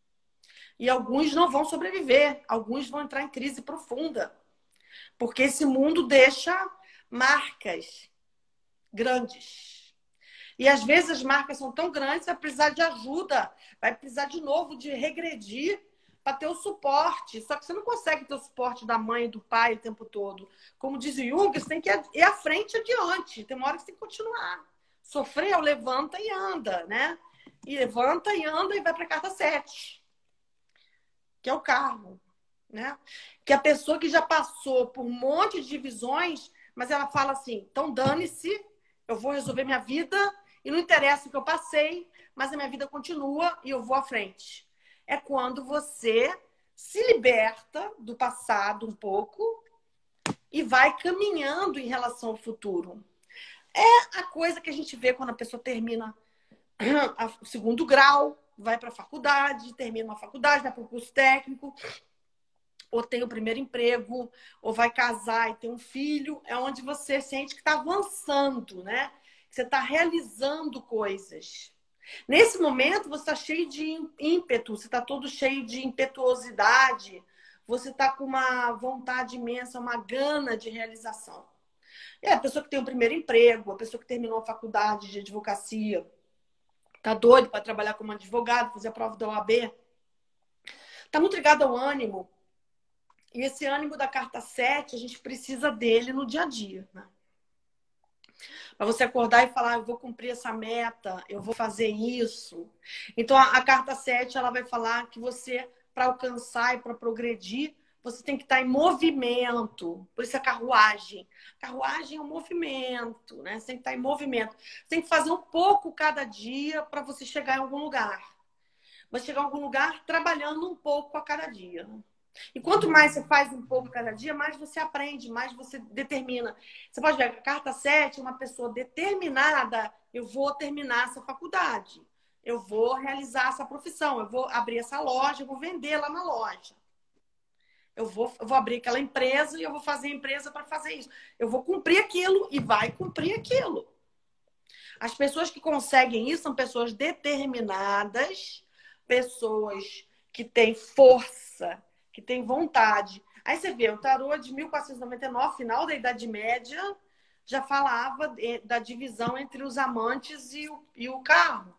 E alguns não vão sobreviver, alguns vão entrar em crise profunda, porque esse mundo deixa marcas grandes. E às vezes as marcas são tão grandes, vai precisar de ajuda, vai precisar de novo de regredir para ter o suporte. Só que você não consegue ter o suporte da mãe e do pai o tempo todo. Como diz o Jung, você tem que ir à frente e adiante. Tem uma hora que você tem que continuar. Sofreu, levanta e anda, né? E levanta e anda e vai para a carta sete, que é o carro, né? Que é a pessoa que já passou por um monte de divisões, mas ela fala assim, então dane-se, eu vou resolver minha vida. E não interessa o que eu passei, mas a minha vida continua e eu vou à frente. É quando você se liberta do passado um pouco e vai caminhando em relação ao futuro. É a coisa que a gente vê quando a pessoa termina o segundo grau, vai para a faculdade, termina uma faculdade, vai para o curso técnico, ou tem o primeiro emprego, ou vai casar e ter um filho. É onde você sente que está avançando, né? Você está realizando coisas. Nesse momento, você está cheio de ímpeto, você está todo cheio de impetuosidade, você está com uma vontade imensa, uma gana de realização. É a pessoa que tem o primeiro emprego, a pessoa que terminou a faculdade de advocacia, está doido para trabalhar como advogado, fazer a prova da O A B. Está muito ligado ao ânimo. E esse ânimo da carta sete, a gente precisa dele no dia a dia, né? Para você acordar e falar, eu vou cumprir essa meta, eu vou fazer isso. Então, a, a carta sete, ela vai falar que você, para alcançar e para progredir, você tem que estar em movimento. Por isso a carruagem. Carruagem é um movimento, né? Você tem que estar em movimento. Você tem que fazer um pouco cada dia para você chegar em algum lugar. Você chegar em algum lugar trabalhando um pouco a cada dia, né? E quanto mais você faz um pouco cada dia, mais você aprende, mais você determina. Você pode ver, a carta sete é uma pessoa determinada. Eu vou terminar essa faculdade. Eu vou realizar essa profissão. Eu vou abrir essa loja, eu vou vender lá na loja. Eu vou, eu vou abrir aquela empresa e eu vou fazer a empresa para fazer isso. Eu vou cumprir aquilo e vai cumprir aquilo. As pessoas que conseguem isso são pessoas determinadas, pessoas que têm força, que têm vontade. Aí você vê, o tarô de mil quatrocentos e noventa e nove, final da Idade Média, já falava da divisão entre os amantes e o, e o carro.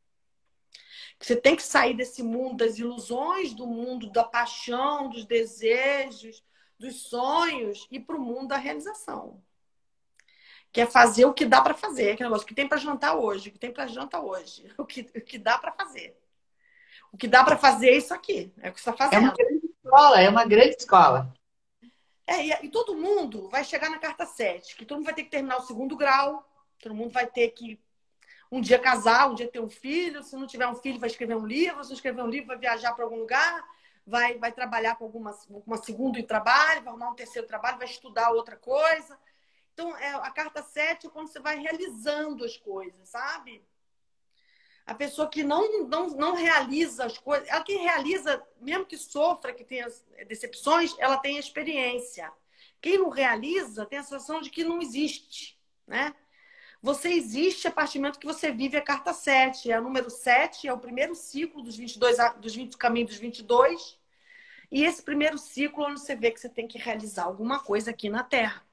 Você tem que sair desse mundo das ilusões, do mundo da paixão, dos desejos, dos sonhos, e para o mundo da realização. Que é fazer o que dá para fazer. Aquele negócio, o que tem para jantar hoje, o que tem para jantar hoje, o que, o que dá para fazer. O que dá para fazer é isso aqui, é o que você está É uma fazendo. grande escola, é uma grande escola. É, e, e todo mundo vai chegar na carta sete, que todo mundo vai ter que terminar o segundo grau, todo mundo vai ter que um dia casar, um dia ter um filho, se não tiver um filho vai escrever um livro, se não escrever um livro vai viajar para algum lugar, vai, vai trabalhar com alguma uma segundo trabalho, vai arrumar um terceiro trabalho, vai estudar outra coisa. Então, é, a carta sete é quando você vai realizando as coisas, sabe? A pessoa que não, não, não realiza as coisas, ela que realiza, mesmo que sofra, que tenha decepções, ela tem experiência. Quem não realiza tem a sensação de que não existe, né? Você existe a partir do momento que você vive a carta sete. É o número sete, é o primeiro ciclo dos vinte e dois, dos vinte caminhos dos vinte e dois. E esse primeiro ciclo, onde você vê que você tem que realizar alguma coisa aqui na Terra.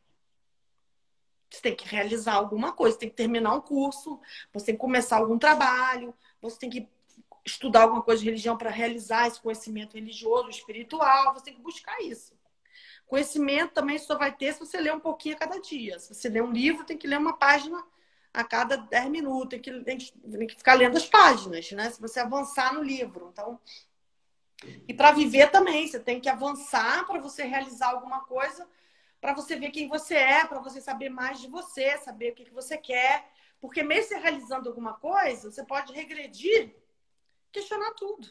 Você tem que realizar alguma coisa, você tem que terminar um curso, você tem que começar algum trabalho, você tem que estudar alguma coisa de religião para realizar esse conhecimento religioso, espiritual, você tem que buscar isso. Conhecimento também só vai ter se você ler um pouquinho a cada dia. Se você ler um livro, tem que ler uma página a cada dez minutos, tem que, tem que, tem que ficar lendo as páginas, né? Se você avançar no livro. Então, e para viver também, você tem que avançar para você realizar alguma coisa, para você ver quem você é, para você saber mais de você, saber o que você quer. Porque mesmo você realizando alguma coisa, você pode regredir, questionar tudo.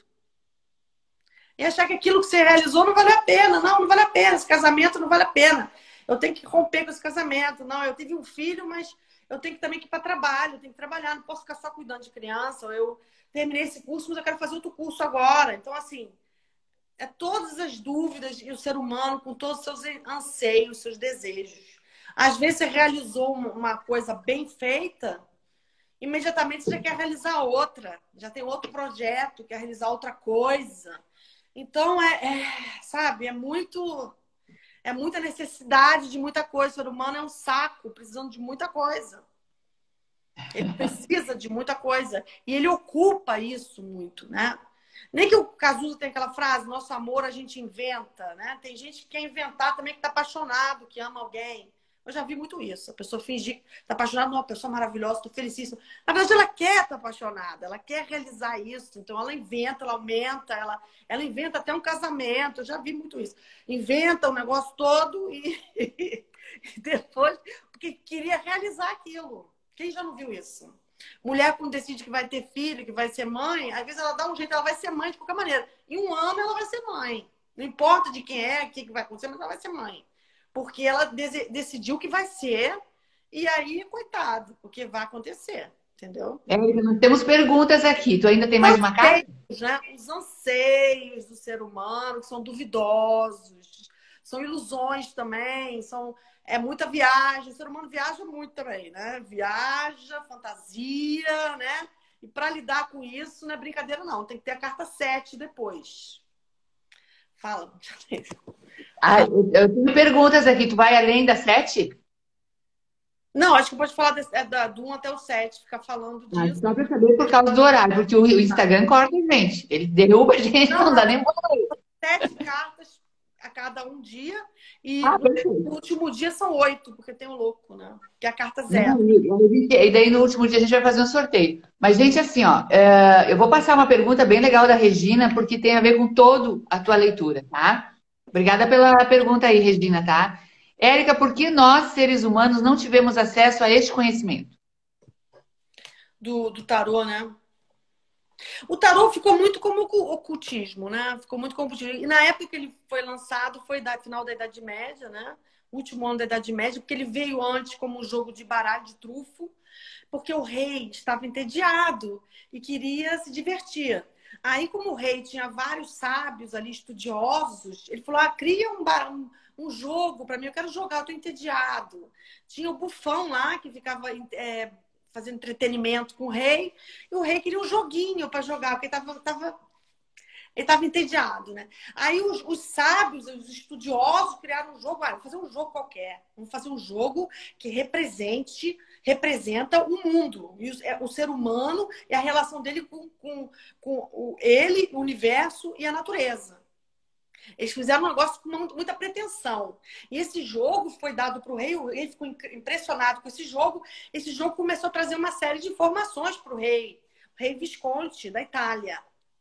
E achar que aquilo que você realizou não vale a pena. Não, não vale a pena. Esse casamento não vale a pena. Eu tenho que romper com esse casamento. Não, eu tive um filho, mas eu tenho que também ir para trabalho, eu tenho que trabalhar, não posso ficar só cuidando de criança. Eu terminei esse curso, mas eu quero fazer outro curso agora. Então, assim, é todas as dúvidas e o ser humano com todos os seus anseios, seus desejos. Às vezes você realizou uma coisa bem feita, imediatamente você já quer realizar outra. Já tem outro projeto, quer realizar outra coisa. Então, é, é sabe, é muito... É muita necessidade de muita coisa. O ser humano é um saco, precisando de muita coisa. Ele precisa de muita coisa. E ele ocupa isso muito, né? Nem que o Cazuza tem aquela frase, nosso amor a gente inventa, né? Tem gente que quer inventar também, que tá apaixonado, que ama alguém. Eu já vi muito isso. A pessoa fingir que tá apaixonada, uma pessoa maravilhosa, tô felicíssima. Na verdade, ela quer estar apaixonada, ela quer realizar isso. Então, ela inventa, ela aumenta, ela, ela inventa até um casamento. Eu já vi muito isso. Inventa o negócio todo e, e depois... Porque queria realizar aquilo. Quem já não viu isso? Mulher, quando decide que vai ter filho, que vai ser mãe, às vezes ela dá um jeito, ela vai ser mãe de qualquer maneira. Em um ano, ela vai ser mãe. Não importa de quem é, o que vai acontecer, mas ela vai ser mãe. Porque ela decidiu que vai ser, e aí, coitado, porque vai acontecer, entendeu? É, nós temos perguntas aqui. Tu ainda tem mais uma carta? Né? Os anseios do ser humano, que são duvidosos, são ilusões também, são, é muita viagem. O ser humano viaja muito também, né? Viaja, fantasia, né? E para lidar com isso, não é brincadeira, não. Tem que ter a carta sete depois. Fala. Ah, eu eu tenho perguntas aqui. Tu vai além das sete? Não, acho que pode falar desse, é, da, do um até o sete, ficar falando Ah, disso. só para saber por causa do horário, porque o o Instagram corta a gente. Ele derruba a gente, não, Não, dá nem bola. Sete cartas a cada um dia. E Ah, no perfeito. último dia são oito, porque tem o louco, né? Que é a carta Não, zero. e e daí no último dia a gente vai fazer um sorteio. Mas, gente, assim, ó, é, eu vou passar uma pergunta bem legal da Regina, porque tem a ver com toda a tua leitura, tá? Obrigada pela pergunta aí, Regina, tá? Érica, por que nós, seres humanos, não tivemos acesso a este conhecimento? Do, do tarô, né? O tarô ficou muito como o ocultismo, né? Ficou muito como ocultismo. E na época que ele foi lançado, foi da final da Idade Média, né? Último ano da Idade Média, porque ele veio antes como um jogo de baralho de trufo, porque o rei estava entediado e queria se divertir. Aí, como o rei tinha vários sábios ali, estudiosos, ele falou, ah, cria um, um, um jogo para mim, eu quero jogar, eu tô entediado. Tinha o bufão lá, que ficava é, fazendo entretenimento com o rei, e o rei queria um joguinho para jogar, porque tava, tava, ele estava entediado, né? Aí os, os sábios, os estudiosos criaram um jogo, ah, vamos fazer um jogo qualquer, vamos fazer um jogo que represente, representa o mundo, e o, é, o ser humano e a relação dele com, com, com o, ele, o universo e a natureza. Eles fizeram um negócio com muita pretensão. E esse jogo foi dado para o rei, o rei ficou impressionado com esse jogo. Esse jogo começou a trazer uma série de informações para o rei, o rei Visconti, da Itália.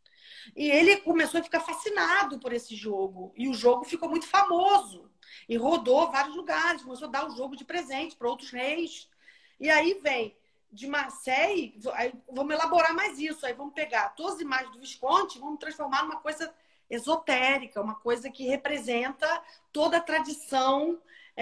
E ele começou a ficar fascinado por esse jogo. E o jogo ficou muito famoso. E rodou vários lugares. Começou a dar o jogo de presente para outros reis. E aí vem de Marseille, aí vamos elaborar mais isso. Aí vamos pegar todas as imagens do Visconti e vamos transformar numa coisa esotérica, uma coisa que representa toda a tradição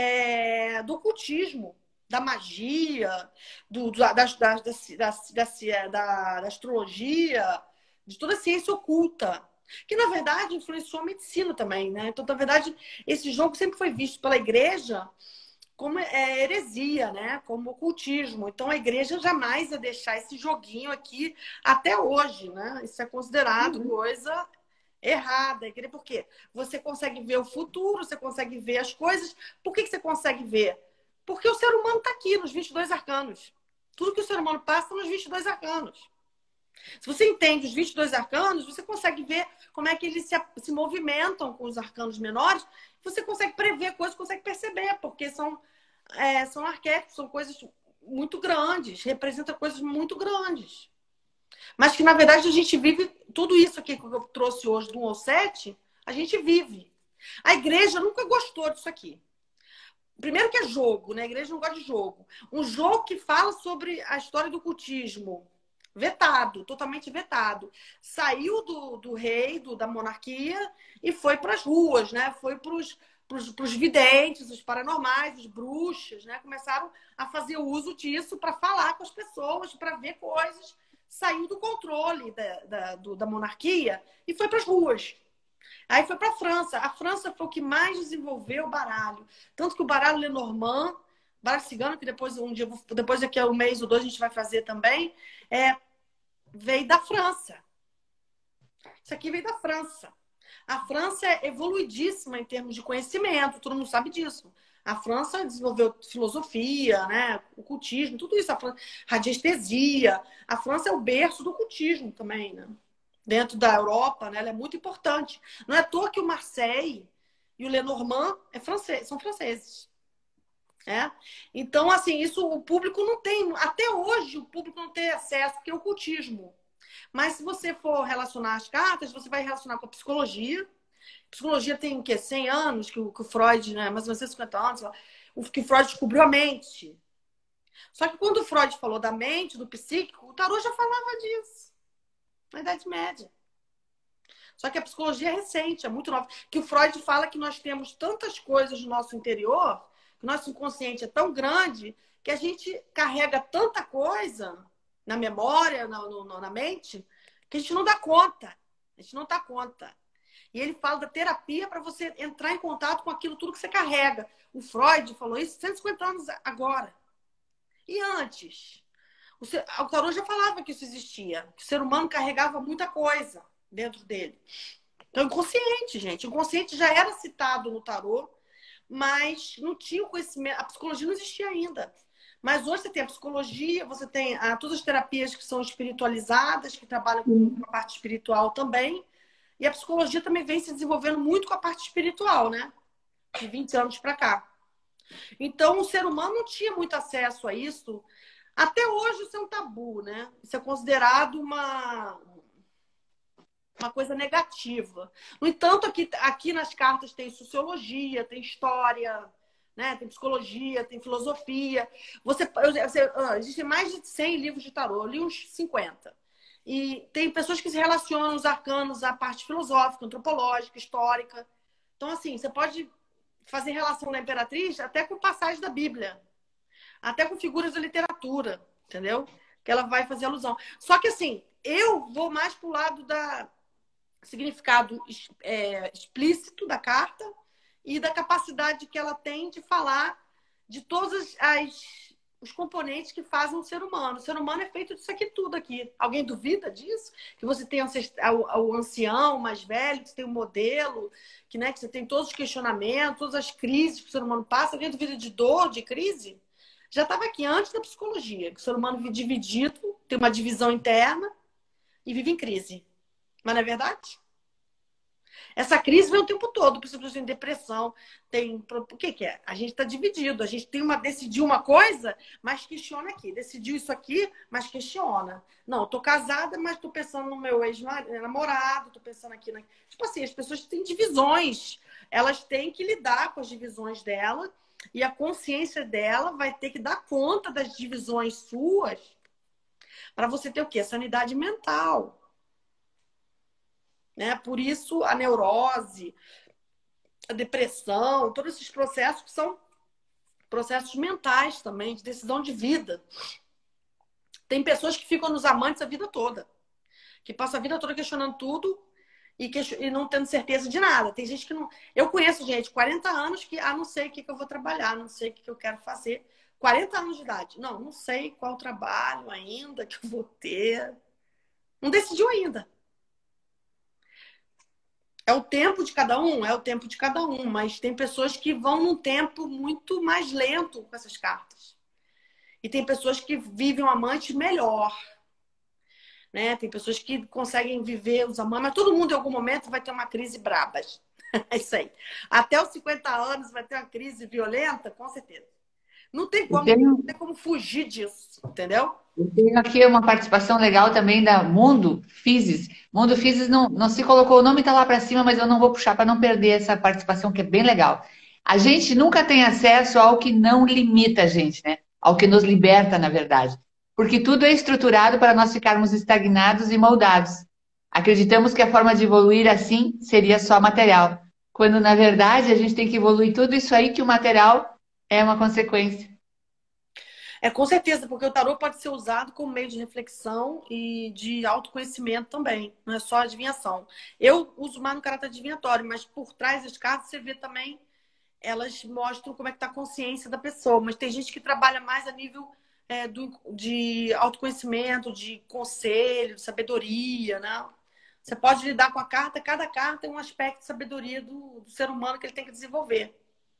é, do ocultismo, da magia, do, da, da, da, da, da, da, da astrologia, de toda a ciência oculta, que na verdade influenciou a medicina também, né? Então, na verdade, esse jogo sempre foi visto pela igreja como é, heresia, né? Como ocultismo. Então, a igreja jamais ia deixar esse joguinho aqui até hoje, né? Isso é considerado uhum. coisa errada. Por quê? Você consegue ver o futuro, você consegue ver as coisas. Por que você consegue ver? Porque o ser humano está aqui nos vinte e dois arcanos. Tudo que o ser humano passa nos vinte e dois arcanos. Se você entende os vinte e dois arcanos, você consegue ver como é que eles se, se movimentam com os arcanos menores. Você consegue prever coisas, consegue perceber, porque são, é, são arquétipos, são coisas muito grandes, representam coisas muito grandes. Mas que, na verdade, a gente vive tudo isso aqui que eu trouxe hoje do um ao sete, a gente vive. A igreja nunca gostou disso aqui. Primeiro que é jogo, né? A igreja não gosta de jogo. Um jogo que fala sobre a história do cultismo. Vetado, totalmente vetado. Saiu do, do rei, do, da monarquia e foi para as ruas, né? Foi para os videntes, os paranormais, os bruxos, né? Começaram a fazer uso disso para falar com as pessoas, para ver coisas. Saiu do controle da, da, do, da monarquia e foi para as ruas. Aí foi para a França. A França foi o que mais desenvolveu o baralho. Tanto que o baralho Lenormand, baralho cigano, que depois um dia, depois daqui a um mês ou dois a gente vai fazer também, é, veio da França. Isso aqui veio da França. A França é evoluidíssima em termos de conhecimento, todo mundo sabe disso. A França desenvolveu filosofia, né, ocultismo, tudo isso. A França, radiestesia. A França é o berço do ocultismo também, né? Dentro da Europa, né, ela é muito importante. Não é à toa que o Marseille e o Lenormand é francês, são franceses. É? Então, assim, isso o público não tem, até hoje o público não tem acesso, porque é o ocultismo. Mas se você for relacionar as cartas, você vai relacionar com a psicologia. Psicologia tem o quê? cem anos, que o, que o Freud, né? Mais ou menos cinquenta anos, o que o Freud descobriu a mente. Só que quando o Freud falou da mente, do psíquico, o tarô já falava disso. Na Idade Média. Só que a psicologia é recente, é muito nova. Que o Freud fala que nós temos tantas coisas no nosso interior, que o nosso inconsciente é tão grande, que a gente carrega tanta coisa na memória, na, no, na mente, que a gente não dá conta. A gente não dá conta. E ele fala da terapia para você entrar em contato com aquilo tudo que você carrega. O Freud falou isso cento e cinquenta anos agora. E antes? O, ser, o tarô já falava que isso existia. Que o ser humano carregava muita coisa dentro dele. Então, inconsciente, gente. O inconsciente já era citado no tarô, mas não tinha o conhecimento. A psicologia não existia ainda. Mas hoje você tem a psicologia, você tem a, todas as terapias que são espiritualizadas, que trabalham com a parte espiritual também. E a psicologia também vem se desenvolvendo muito com a parte espiritual, né? De vinte anos para cá. Então, o ser humano não tinha muito acesso a isso. Até hoje isso é um tabu, né? Isso é considerado uma, uma coisa negativa. No entanto, aqui, aqui nas cartas tem sociologia, tem história, né? Tem psicologia, tem filosofia. Você, você, existem mais de cem livros de tarô, eu li uns cinquenta. E tem pessoas que se relacionam os arcanos à parte filosófica, antropológica, histórica. Então, assim, você pode fazer relação da Imperatriz até com passagens da Bíblia. Até com figuras da literatura, entendeu? Que ela vai fazer alusão. Só que, assim, eu vou mais para o lado da significado é, explícito da carta e da capacidade que ela tem de falar de todos as, os componentes que fazem um ser humano. O ser humano é feito disso aqui tudo aqui. Alguém duvida disso? Que você tem o, o ancião, o mais velho, que você tem o modelo, que, né, que você tem todos os questionamentos, todas as crises que o ser humano passa. Alguém duvida de dor, de crise? Já estava aqui antes da psicologia, que o ser humano vive dividido, tem uma divisão interna e vive em crise. Mas não é verdade? Essa crise vem o tempo todo. Pessoas têm depressão, tem... O que que é? A gente está dividido. A gente tem uma... decidiu uma coisa, mas questiona aqui. Decidiu isso aqui, mas questiona. Não, tô casada, mas tô pensando no meu ex-namorado, tô pensando aqui... Na... Tipo assim, as pessoas têm divisões. Elas têm que lidar com as divisões dela e a consciência dela vai ter que dar conta das divisões suas para você ter o quê? Sanidade mental. Né? Por isso, a neurose, a depressão, todos esses processos que são processos mentais também, de decisão de vida. Tem pessoas que ficam nos amantes a vida toda, que passam a vida toda questionando tudo e, que... e não tendo certeza de nada. Tem gente que não... Eu conheço gente, quarenta anos, que ah, não sei o que, que eu vou trabalhar, não sei o que, que eu quero fazer. quarenta anos de idade. Não, não sei qual trabalho ainda que eu vou ter. Não decidiu ainda. É o tempo de cada um? É o tempo de cada um. Mas tem pessoas que vão num tempo muito mais lento com essas cartas. E tem pessoas que vivem um amante melhor. Né? Tem pessoas que conseguem viver os amantes. Mas todo mundo, em algum momento, vai ter uma crise braba. É isso aí. Até os cinquenta anos vai ter uma crise violenta, com certeza. Não tem como, Tenho... não tem como fugir disso, entendeu? Eu tenho aqui uma participação legal também da Mundo Physis. Mundo Physis não, não se colocou, o nome está lá para cima, mas eu não vou puxar para não perder essa participação, que é bem legal. A gente nunca tem acesso ao que não limita a gente, né? Ao que nos liberta, na verdade. Porque tudo é estruturado para nós ficarmos estagnados e moldados. Acreditamos que a forma de evoluir assim seria só material, quando, na verdade, a gente tem que evoluir tudo isso aí, que o material é uma consequência. É, com certeza, porque o tarô pode ser usado como meio de reflexão e de autoconhecimento também, não é só adivinhação. Eu uso mais no caráter adivinhatório, mas por trás das cartas você vê também, elas mostram como é que está a consciência da pessoa. Mas tem gente que trabalha mais a nível é, do, de autoconhecimento, de conselho, de sabedoria, né? Você pode lidar com a carta, cada carta tem um aspecto de sabedoria do, do ser humano que ele tem que desenvolver,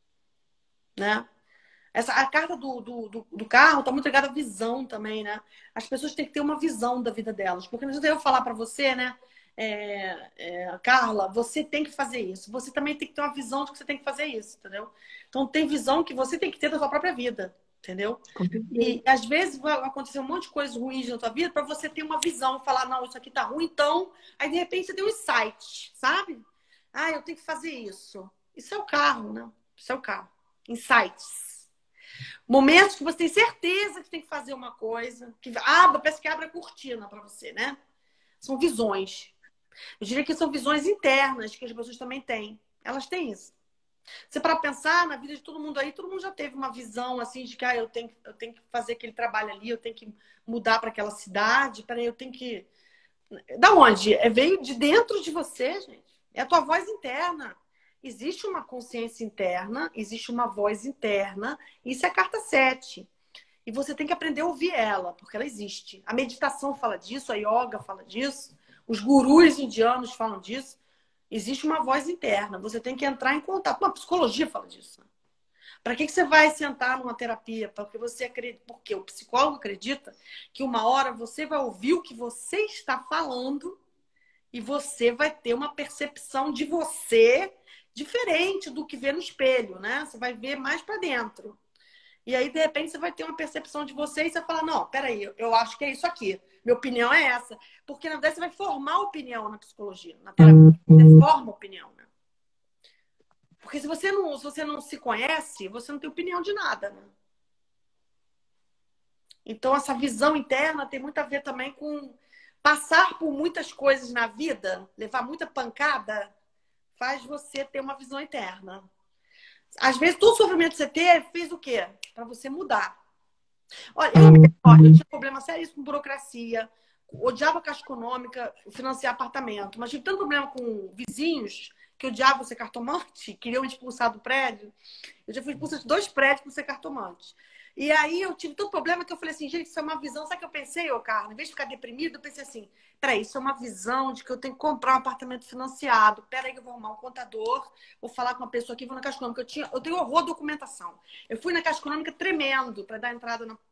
né? Essa, a carta do, do, do, do carro está muito ligada à visão também, né? As pessoas têm que ter uma visão da vida delas. Porque não adianta eu falar para você, né? É, é, Carla, você tem que fazer isso. Você também tem que ter uma visão de que você tem que fazer isso, entendeu? Então, tem visão que você tem que ter da sua própria vida, entendeu? E, às vezes, vai acontecer um monte de coisas ruins na sua vida para você ter uma visão, falar, não, isso aqui tá ruim, então... Aí, de repente, você tem um insight, sabe? Ah, eu tenho que fazer isso. Isso é o carro, né? Isso é o carro. Insights. Momentos que você tem certeza que tem que fazer uma coisa, que abre, parece que abre a cortina para você, né? São visões. Eu diria que são visões internas que as pessoas também têm. Elas têm isso. Você para pensar na vida de todo mundo aí, todo mundo já teve uma visão assim de que ah, eu tenho, eu tenho que fazer aquele trabalho ali, eu tenho que mudar para aquela cidade, peraí, eu tenho que... Da onde? É, veio de dentro de você, gente. É a tua voz interna. Existe uma consciência interna, existe uma voz interna. Isso é a carta sete. E você tem que aprender a ouvir ela, porque ela existe. A meditação fala disso, a yoga fala disso, os gurus indianos falam disso. Existe uma voz interna. Você tem que entrar em contato. A psicologia fala disso. Para que você vai sentar numa terapia? Porque você acredita, porque o psicólogo acredita que uma hora você vai ouvir o que você está falando e você vai ter uma percepção de você diferente do que vê no espelho, né? Você vai ver mais para dentro. E aí, de repente, você vai ter uma percepção de você e você vai falar, não, peraí, eu acho que é isso aqui. Minha opinião é essa. Porque, na verdade, você vai formar opinião na psicologia, na terapia. Você forma opinião, né? Porque se você não, se você não se conhece, você não tem opinião de nada, né? Então, essa visão interna tem muito a ver também com passar por muitas coisas na vida, levar muita pancada, faz você ter uma visão interna. Às vezes, todo o sofrimento que você teve fez o quê? Para você mudar. Olha, eu, olha, eu tinha problema sério com burocracia, odiava a Caixa Econômica, financiar apartamento, mas tive tanto problema com vizinhos que odiavam ser cartomante, queriam me expulsar do prédio. Eu já fui expulsa de dois prédios por ser cartomante. E aí eu tive tanto problema que eu falei assim, gente, isso é uma visão. Sabe o que eu pensei, ô Carlos? Em vez de ficar deprimido, eu pensei assim, peraí, isso é uma visão de que eu tenho que comprar um apartamento financiado. Peraí que eu vou arrumar um contador, vou falar com uma pessoa aqui, vou na Caixa Econômica. Eu, tinha, eu tenho horror à documentação. Eu fui na Caixa Econômica tremendo para dar entrada na...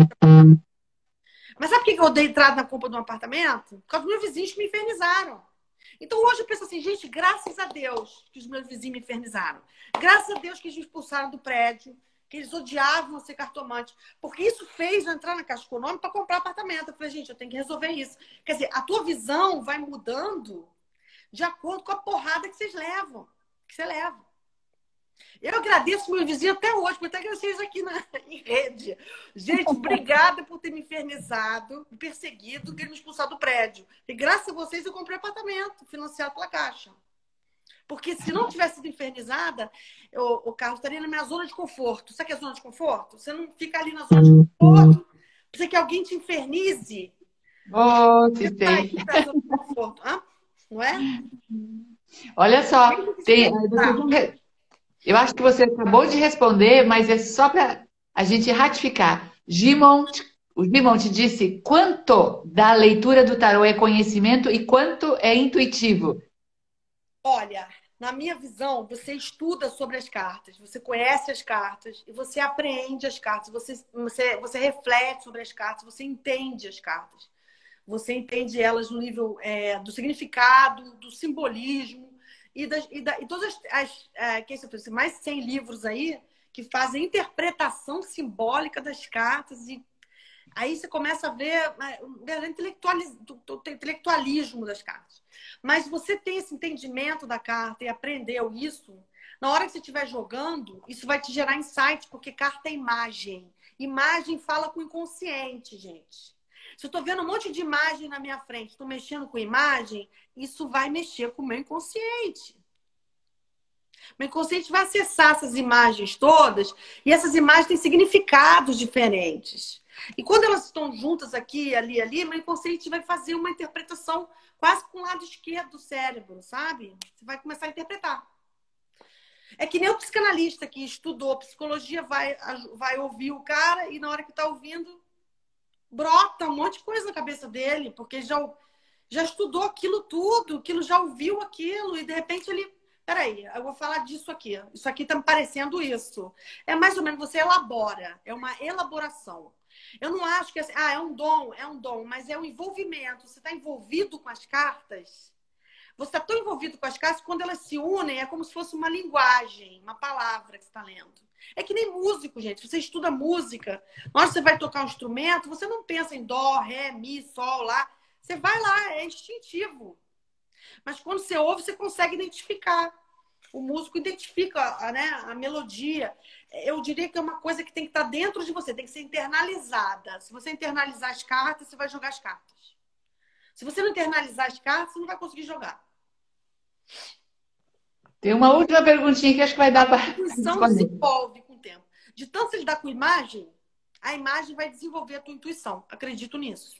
Mas sabe por que eu dei entrada na compra de um apartamento? Por causa dos meus vizinhos que me infernizaram. Então hoje eu penso assim, gente, graças a Deus que os meus vizinhos me infernizaram. Graças a Deus que eles me expulsaram do prédio, que eles odiavam ser cartomante. Porque isso fez eu entrar na Caixa Econômica para comprar apartamento. Eu falei, gente, eu tenho que resolver isso. Quer dizer, a tua visão vai mudando de acordo com a porrada que vocês levam, que você leva. Eu agradeço meu vizinho até hoje, por até que vocês aqui na, em rede. Gente, obrigada por ter me infernizado, me perseguido, ter me expulsado do prédio. E graças a vocês eu comprei apartamento financiado pela Caixa. Porque se não tivesse sido infernizada, o, o Carlos estaria na minha zona de conforto. Sabe o que é zona de conforto? Você não fica ali na zona de conforto, precisa que alguém te infernize. Oh, Você tá aí pra zona de conforto. Hã? Não é? Olha só, tem, eu acho que você acabou de responder, mas é só para a gente ratificar. Gimon, o Gimon te disse quanto da leitura do tarô é conhecimento e quanto é intuitivo. Olha, na minha visão, você estuda sobre as cartas, você conhece as cartas e você aprende as cartas, você, você, você reflete sobre as cartas, você entende as cartas. Você entende elas no nível é, do significado, do simbolismo e, das, e, da, e todas as, as é, que é mais de cem livros aí que fazem interpretação simbólica das cartas e aí você começa a ver o intelectualismo das cartas. Mas você tem esse entendimento da carta e aprendeu isso, na hora que você estiver jogando, isso vai te gerar insight, porque carta é imagem. Imagem fala com o inconsciente, gente. Se eu estou vendo um monte de imagem na minha frente, estou mexendo com imagem, isso vai mexer com o meu inconsciente. Meu inconsciente vai acessar essas imagens todas e essas imagens têm significados diferentes. E quando elas estão juntas aqui, ali, ali, meu inconsciente vai fazer uma interpretação quase com o lado esquerdo do cérebro, sabe? Você vai começar a interpretar. É que nem o psicanalista que estudou psicologia vai, vai ouvir o cara e na hora que está ouvindo, brota um monte de coisa na cabeça dele, porque já, já estudou aquilo tudo, aquilo já ouviu aquilo e de repente ele... Peraí, eu vou falar disso aqui. Isso aqui tá me parecendo isso. É mais ou menos, você elabora. É uma elaboração. Eu não acho que assim, ah, é um dom, é um dom, mas é um envolvimento. Você está envolvido com as cartas. Você está tão envolvido com as cartas que quando elas se unem, é como se fosse uma linguagem, uma palavra que você está lendo. É que nem músico, gente. Você estuda música. Na hora que você vai tocar um instrumento, você não pensa em dó, ré, mi, sol, lá. Você vai lá, é instintivo. Mas quando você ouve, você consegue identificar. O músico identifica, né, a melodia. Eu diria que é uma coisa que tem que estar dentro de você, tem que ser internalizada. Se você internalizar as cartas, você vai jogar as cartas. Se você não internalizar as cartas, você não vai conseguir jogar. Tem uma última perguntinha que acho que vai dar para a intuição desenvolve com o tempo. De tanto você lidar com imagem, a imagem vai desenvolver a tua intuição. Acredito nisso.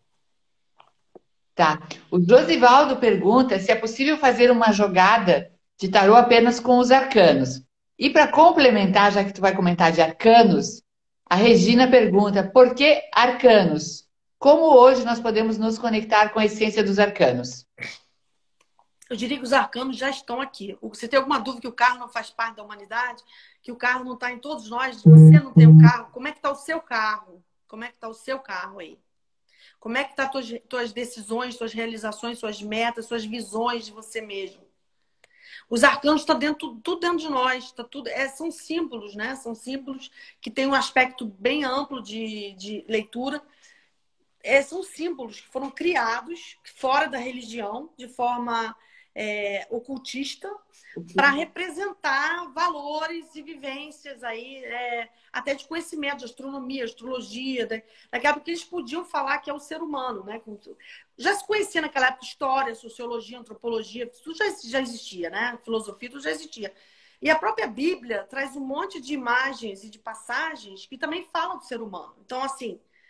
Tá. O Josivaldo pergunta se é possível fazer uma jogada de tarô apenas com os arcanos. E para complementar, já que tu vai comentar de arcanos, a Regina pergunta, por que arcanos? Como hoje nós podemos nos conectar com a essência dos arcanos? Eu diria que os arcanos já estão aqui. Você tem alguma dúvida que o carro não faz parte da humanidade? Que o carro não está em todos nós? Você não tem um carro? Como é que está o seu carro? Como é que está o seu carro aí? Como é que estão as tuas decisões, suas realizações, suas metas, suas visões de você mesmo? Os arcanos estão dentro, tudo dentro de nós. Tá tudo, é, são símbolos, né? São símbolos que têm um aspecto bem amplo de, de leitura. É, são símbolos que foram criados fora da religião, de forma é, ocultista, para representar valores e vivências aí, é, até de conhecimento, de astronomia, astrologia, da, daquela que eles podiam falar que é o ser humano, né? Já se conhecia naquela época história, sociologia, antropologia, tudo já, já existia, né? Filosofia, tudo já existia. E a própria Bíblia traz um monte de imagens e de passagens que também falam do ser humano. Então, assim,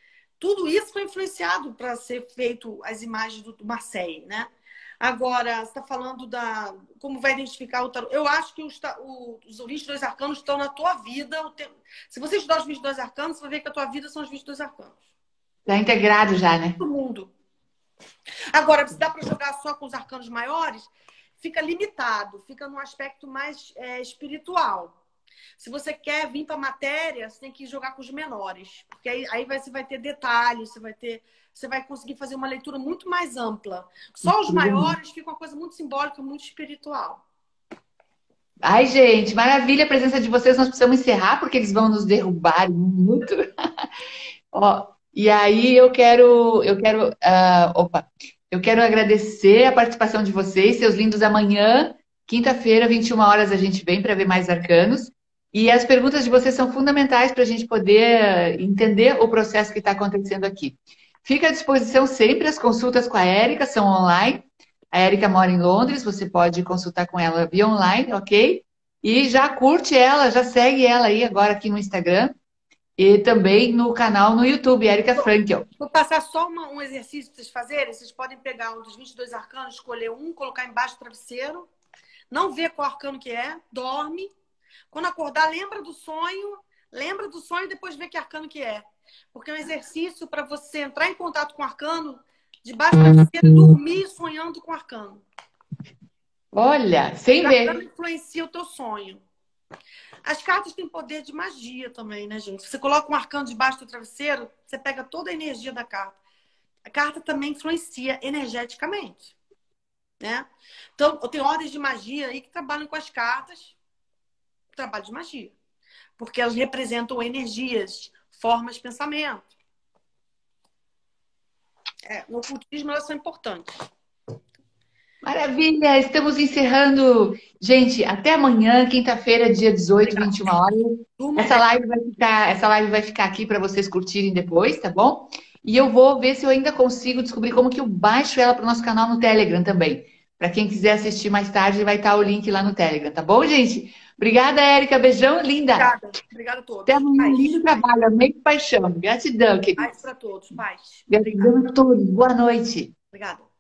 Tudo isso foi influenciado para ser feito as imagens do, do Marseille, né? Agora, você está falando da como vai identificar o tarô. Eu acho que os, o, os vinte e dois arcanos estão na tua vida. Se você estudar os vinte e dois arcanos, você vai ver que a tua vida são os vinte e dois arcanos. Está integrado já, né? Todo mundo. Agora, se dá para jogar só com os arcanos maiores, fica limitado, fica num aspecto mais é, espiritual. Se você quer vir para a matéria, você tem que jogar com os menores. Porque aí, aí você vai ter detalhes, você vai ter, você vai conseguir fazer uma leitura muito mais ampla. Só os maiores fica uma coisa muito simbólica, muito espiritual. Ai, gente, maravilha a presença de vocês. Nós precisamos encerrar, porque eles vão nos derrubar muito. Ó, e aí eu quero, eu quero, uh, opa, eu quero agradecer a participação de vocês, seus lindos. Amanhã, quinta-feira, vinte e uma horas, a gente vem para ver mais arcanos. E as perguntas de vocês são fundamentais para a gente poder entender o processo que está acontecendo aqui. Fica à disposição sempre as consultas com a Érica, são online. A Érica mora em Londres, você pode consultar com ela via online, ok? E já curte ela, já segue ela aí agora aqui no Instagram e também no canal no YouTube, Érica Frankel. Vou passar só uma, um exercício para vocês fazerem. Vocês podem pegar um dos vinte e dois arcanos, escolher um, colocar embaixo do travesseiro, não ver qual arcano que é, dorme. Quando acordar, lembra do sonho, lembra do sonho e depois vê que arcano que é. Porque é um exercício para você entrar em contato com o arcano, debaixo da travesseira, e dormir sonhando com o arcano. Olha, sem o ver. O arcano influencia o teu sonho. As cartas têm poder de magia também, né, gente? Se você coloca um arcano debaixo do travesseiro, você pega toda a energia da carta. A carta também influencia energeticamente, né? Então, eu tenho ordens de magia aí que trabalham com as cartas, trabalho de magia. Porque elas representam energias, formas de pensamento. É, no ocultismo elas são importantes. Maravilha! Estamos encerrando. Gente, até amanhã, quinta-feira, dia dezoito, vinte e uma horas. Essa live vai ficar, essa live vai ficar aqui para vocês curtirem depois, tá bom? E eu vou ver se eu ainda consigo descobrir como que eu baixo ela para o nosso canal no Telegram também. Para quem quiser assistir mais tarde, vai estar o link lá no Telegram, tá bom, gente? Obrigada, Érica. Beijão, linda. Obrigada. Obrigada a todos. Até amanhã. Paz. Lindo trabalho. Amei com paixão. Gratidão, queridos. Paz para todos. Paz. Gratidão a todos. Boa noite. Obrigada.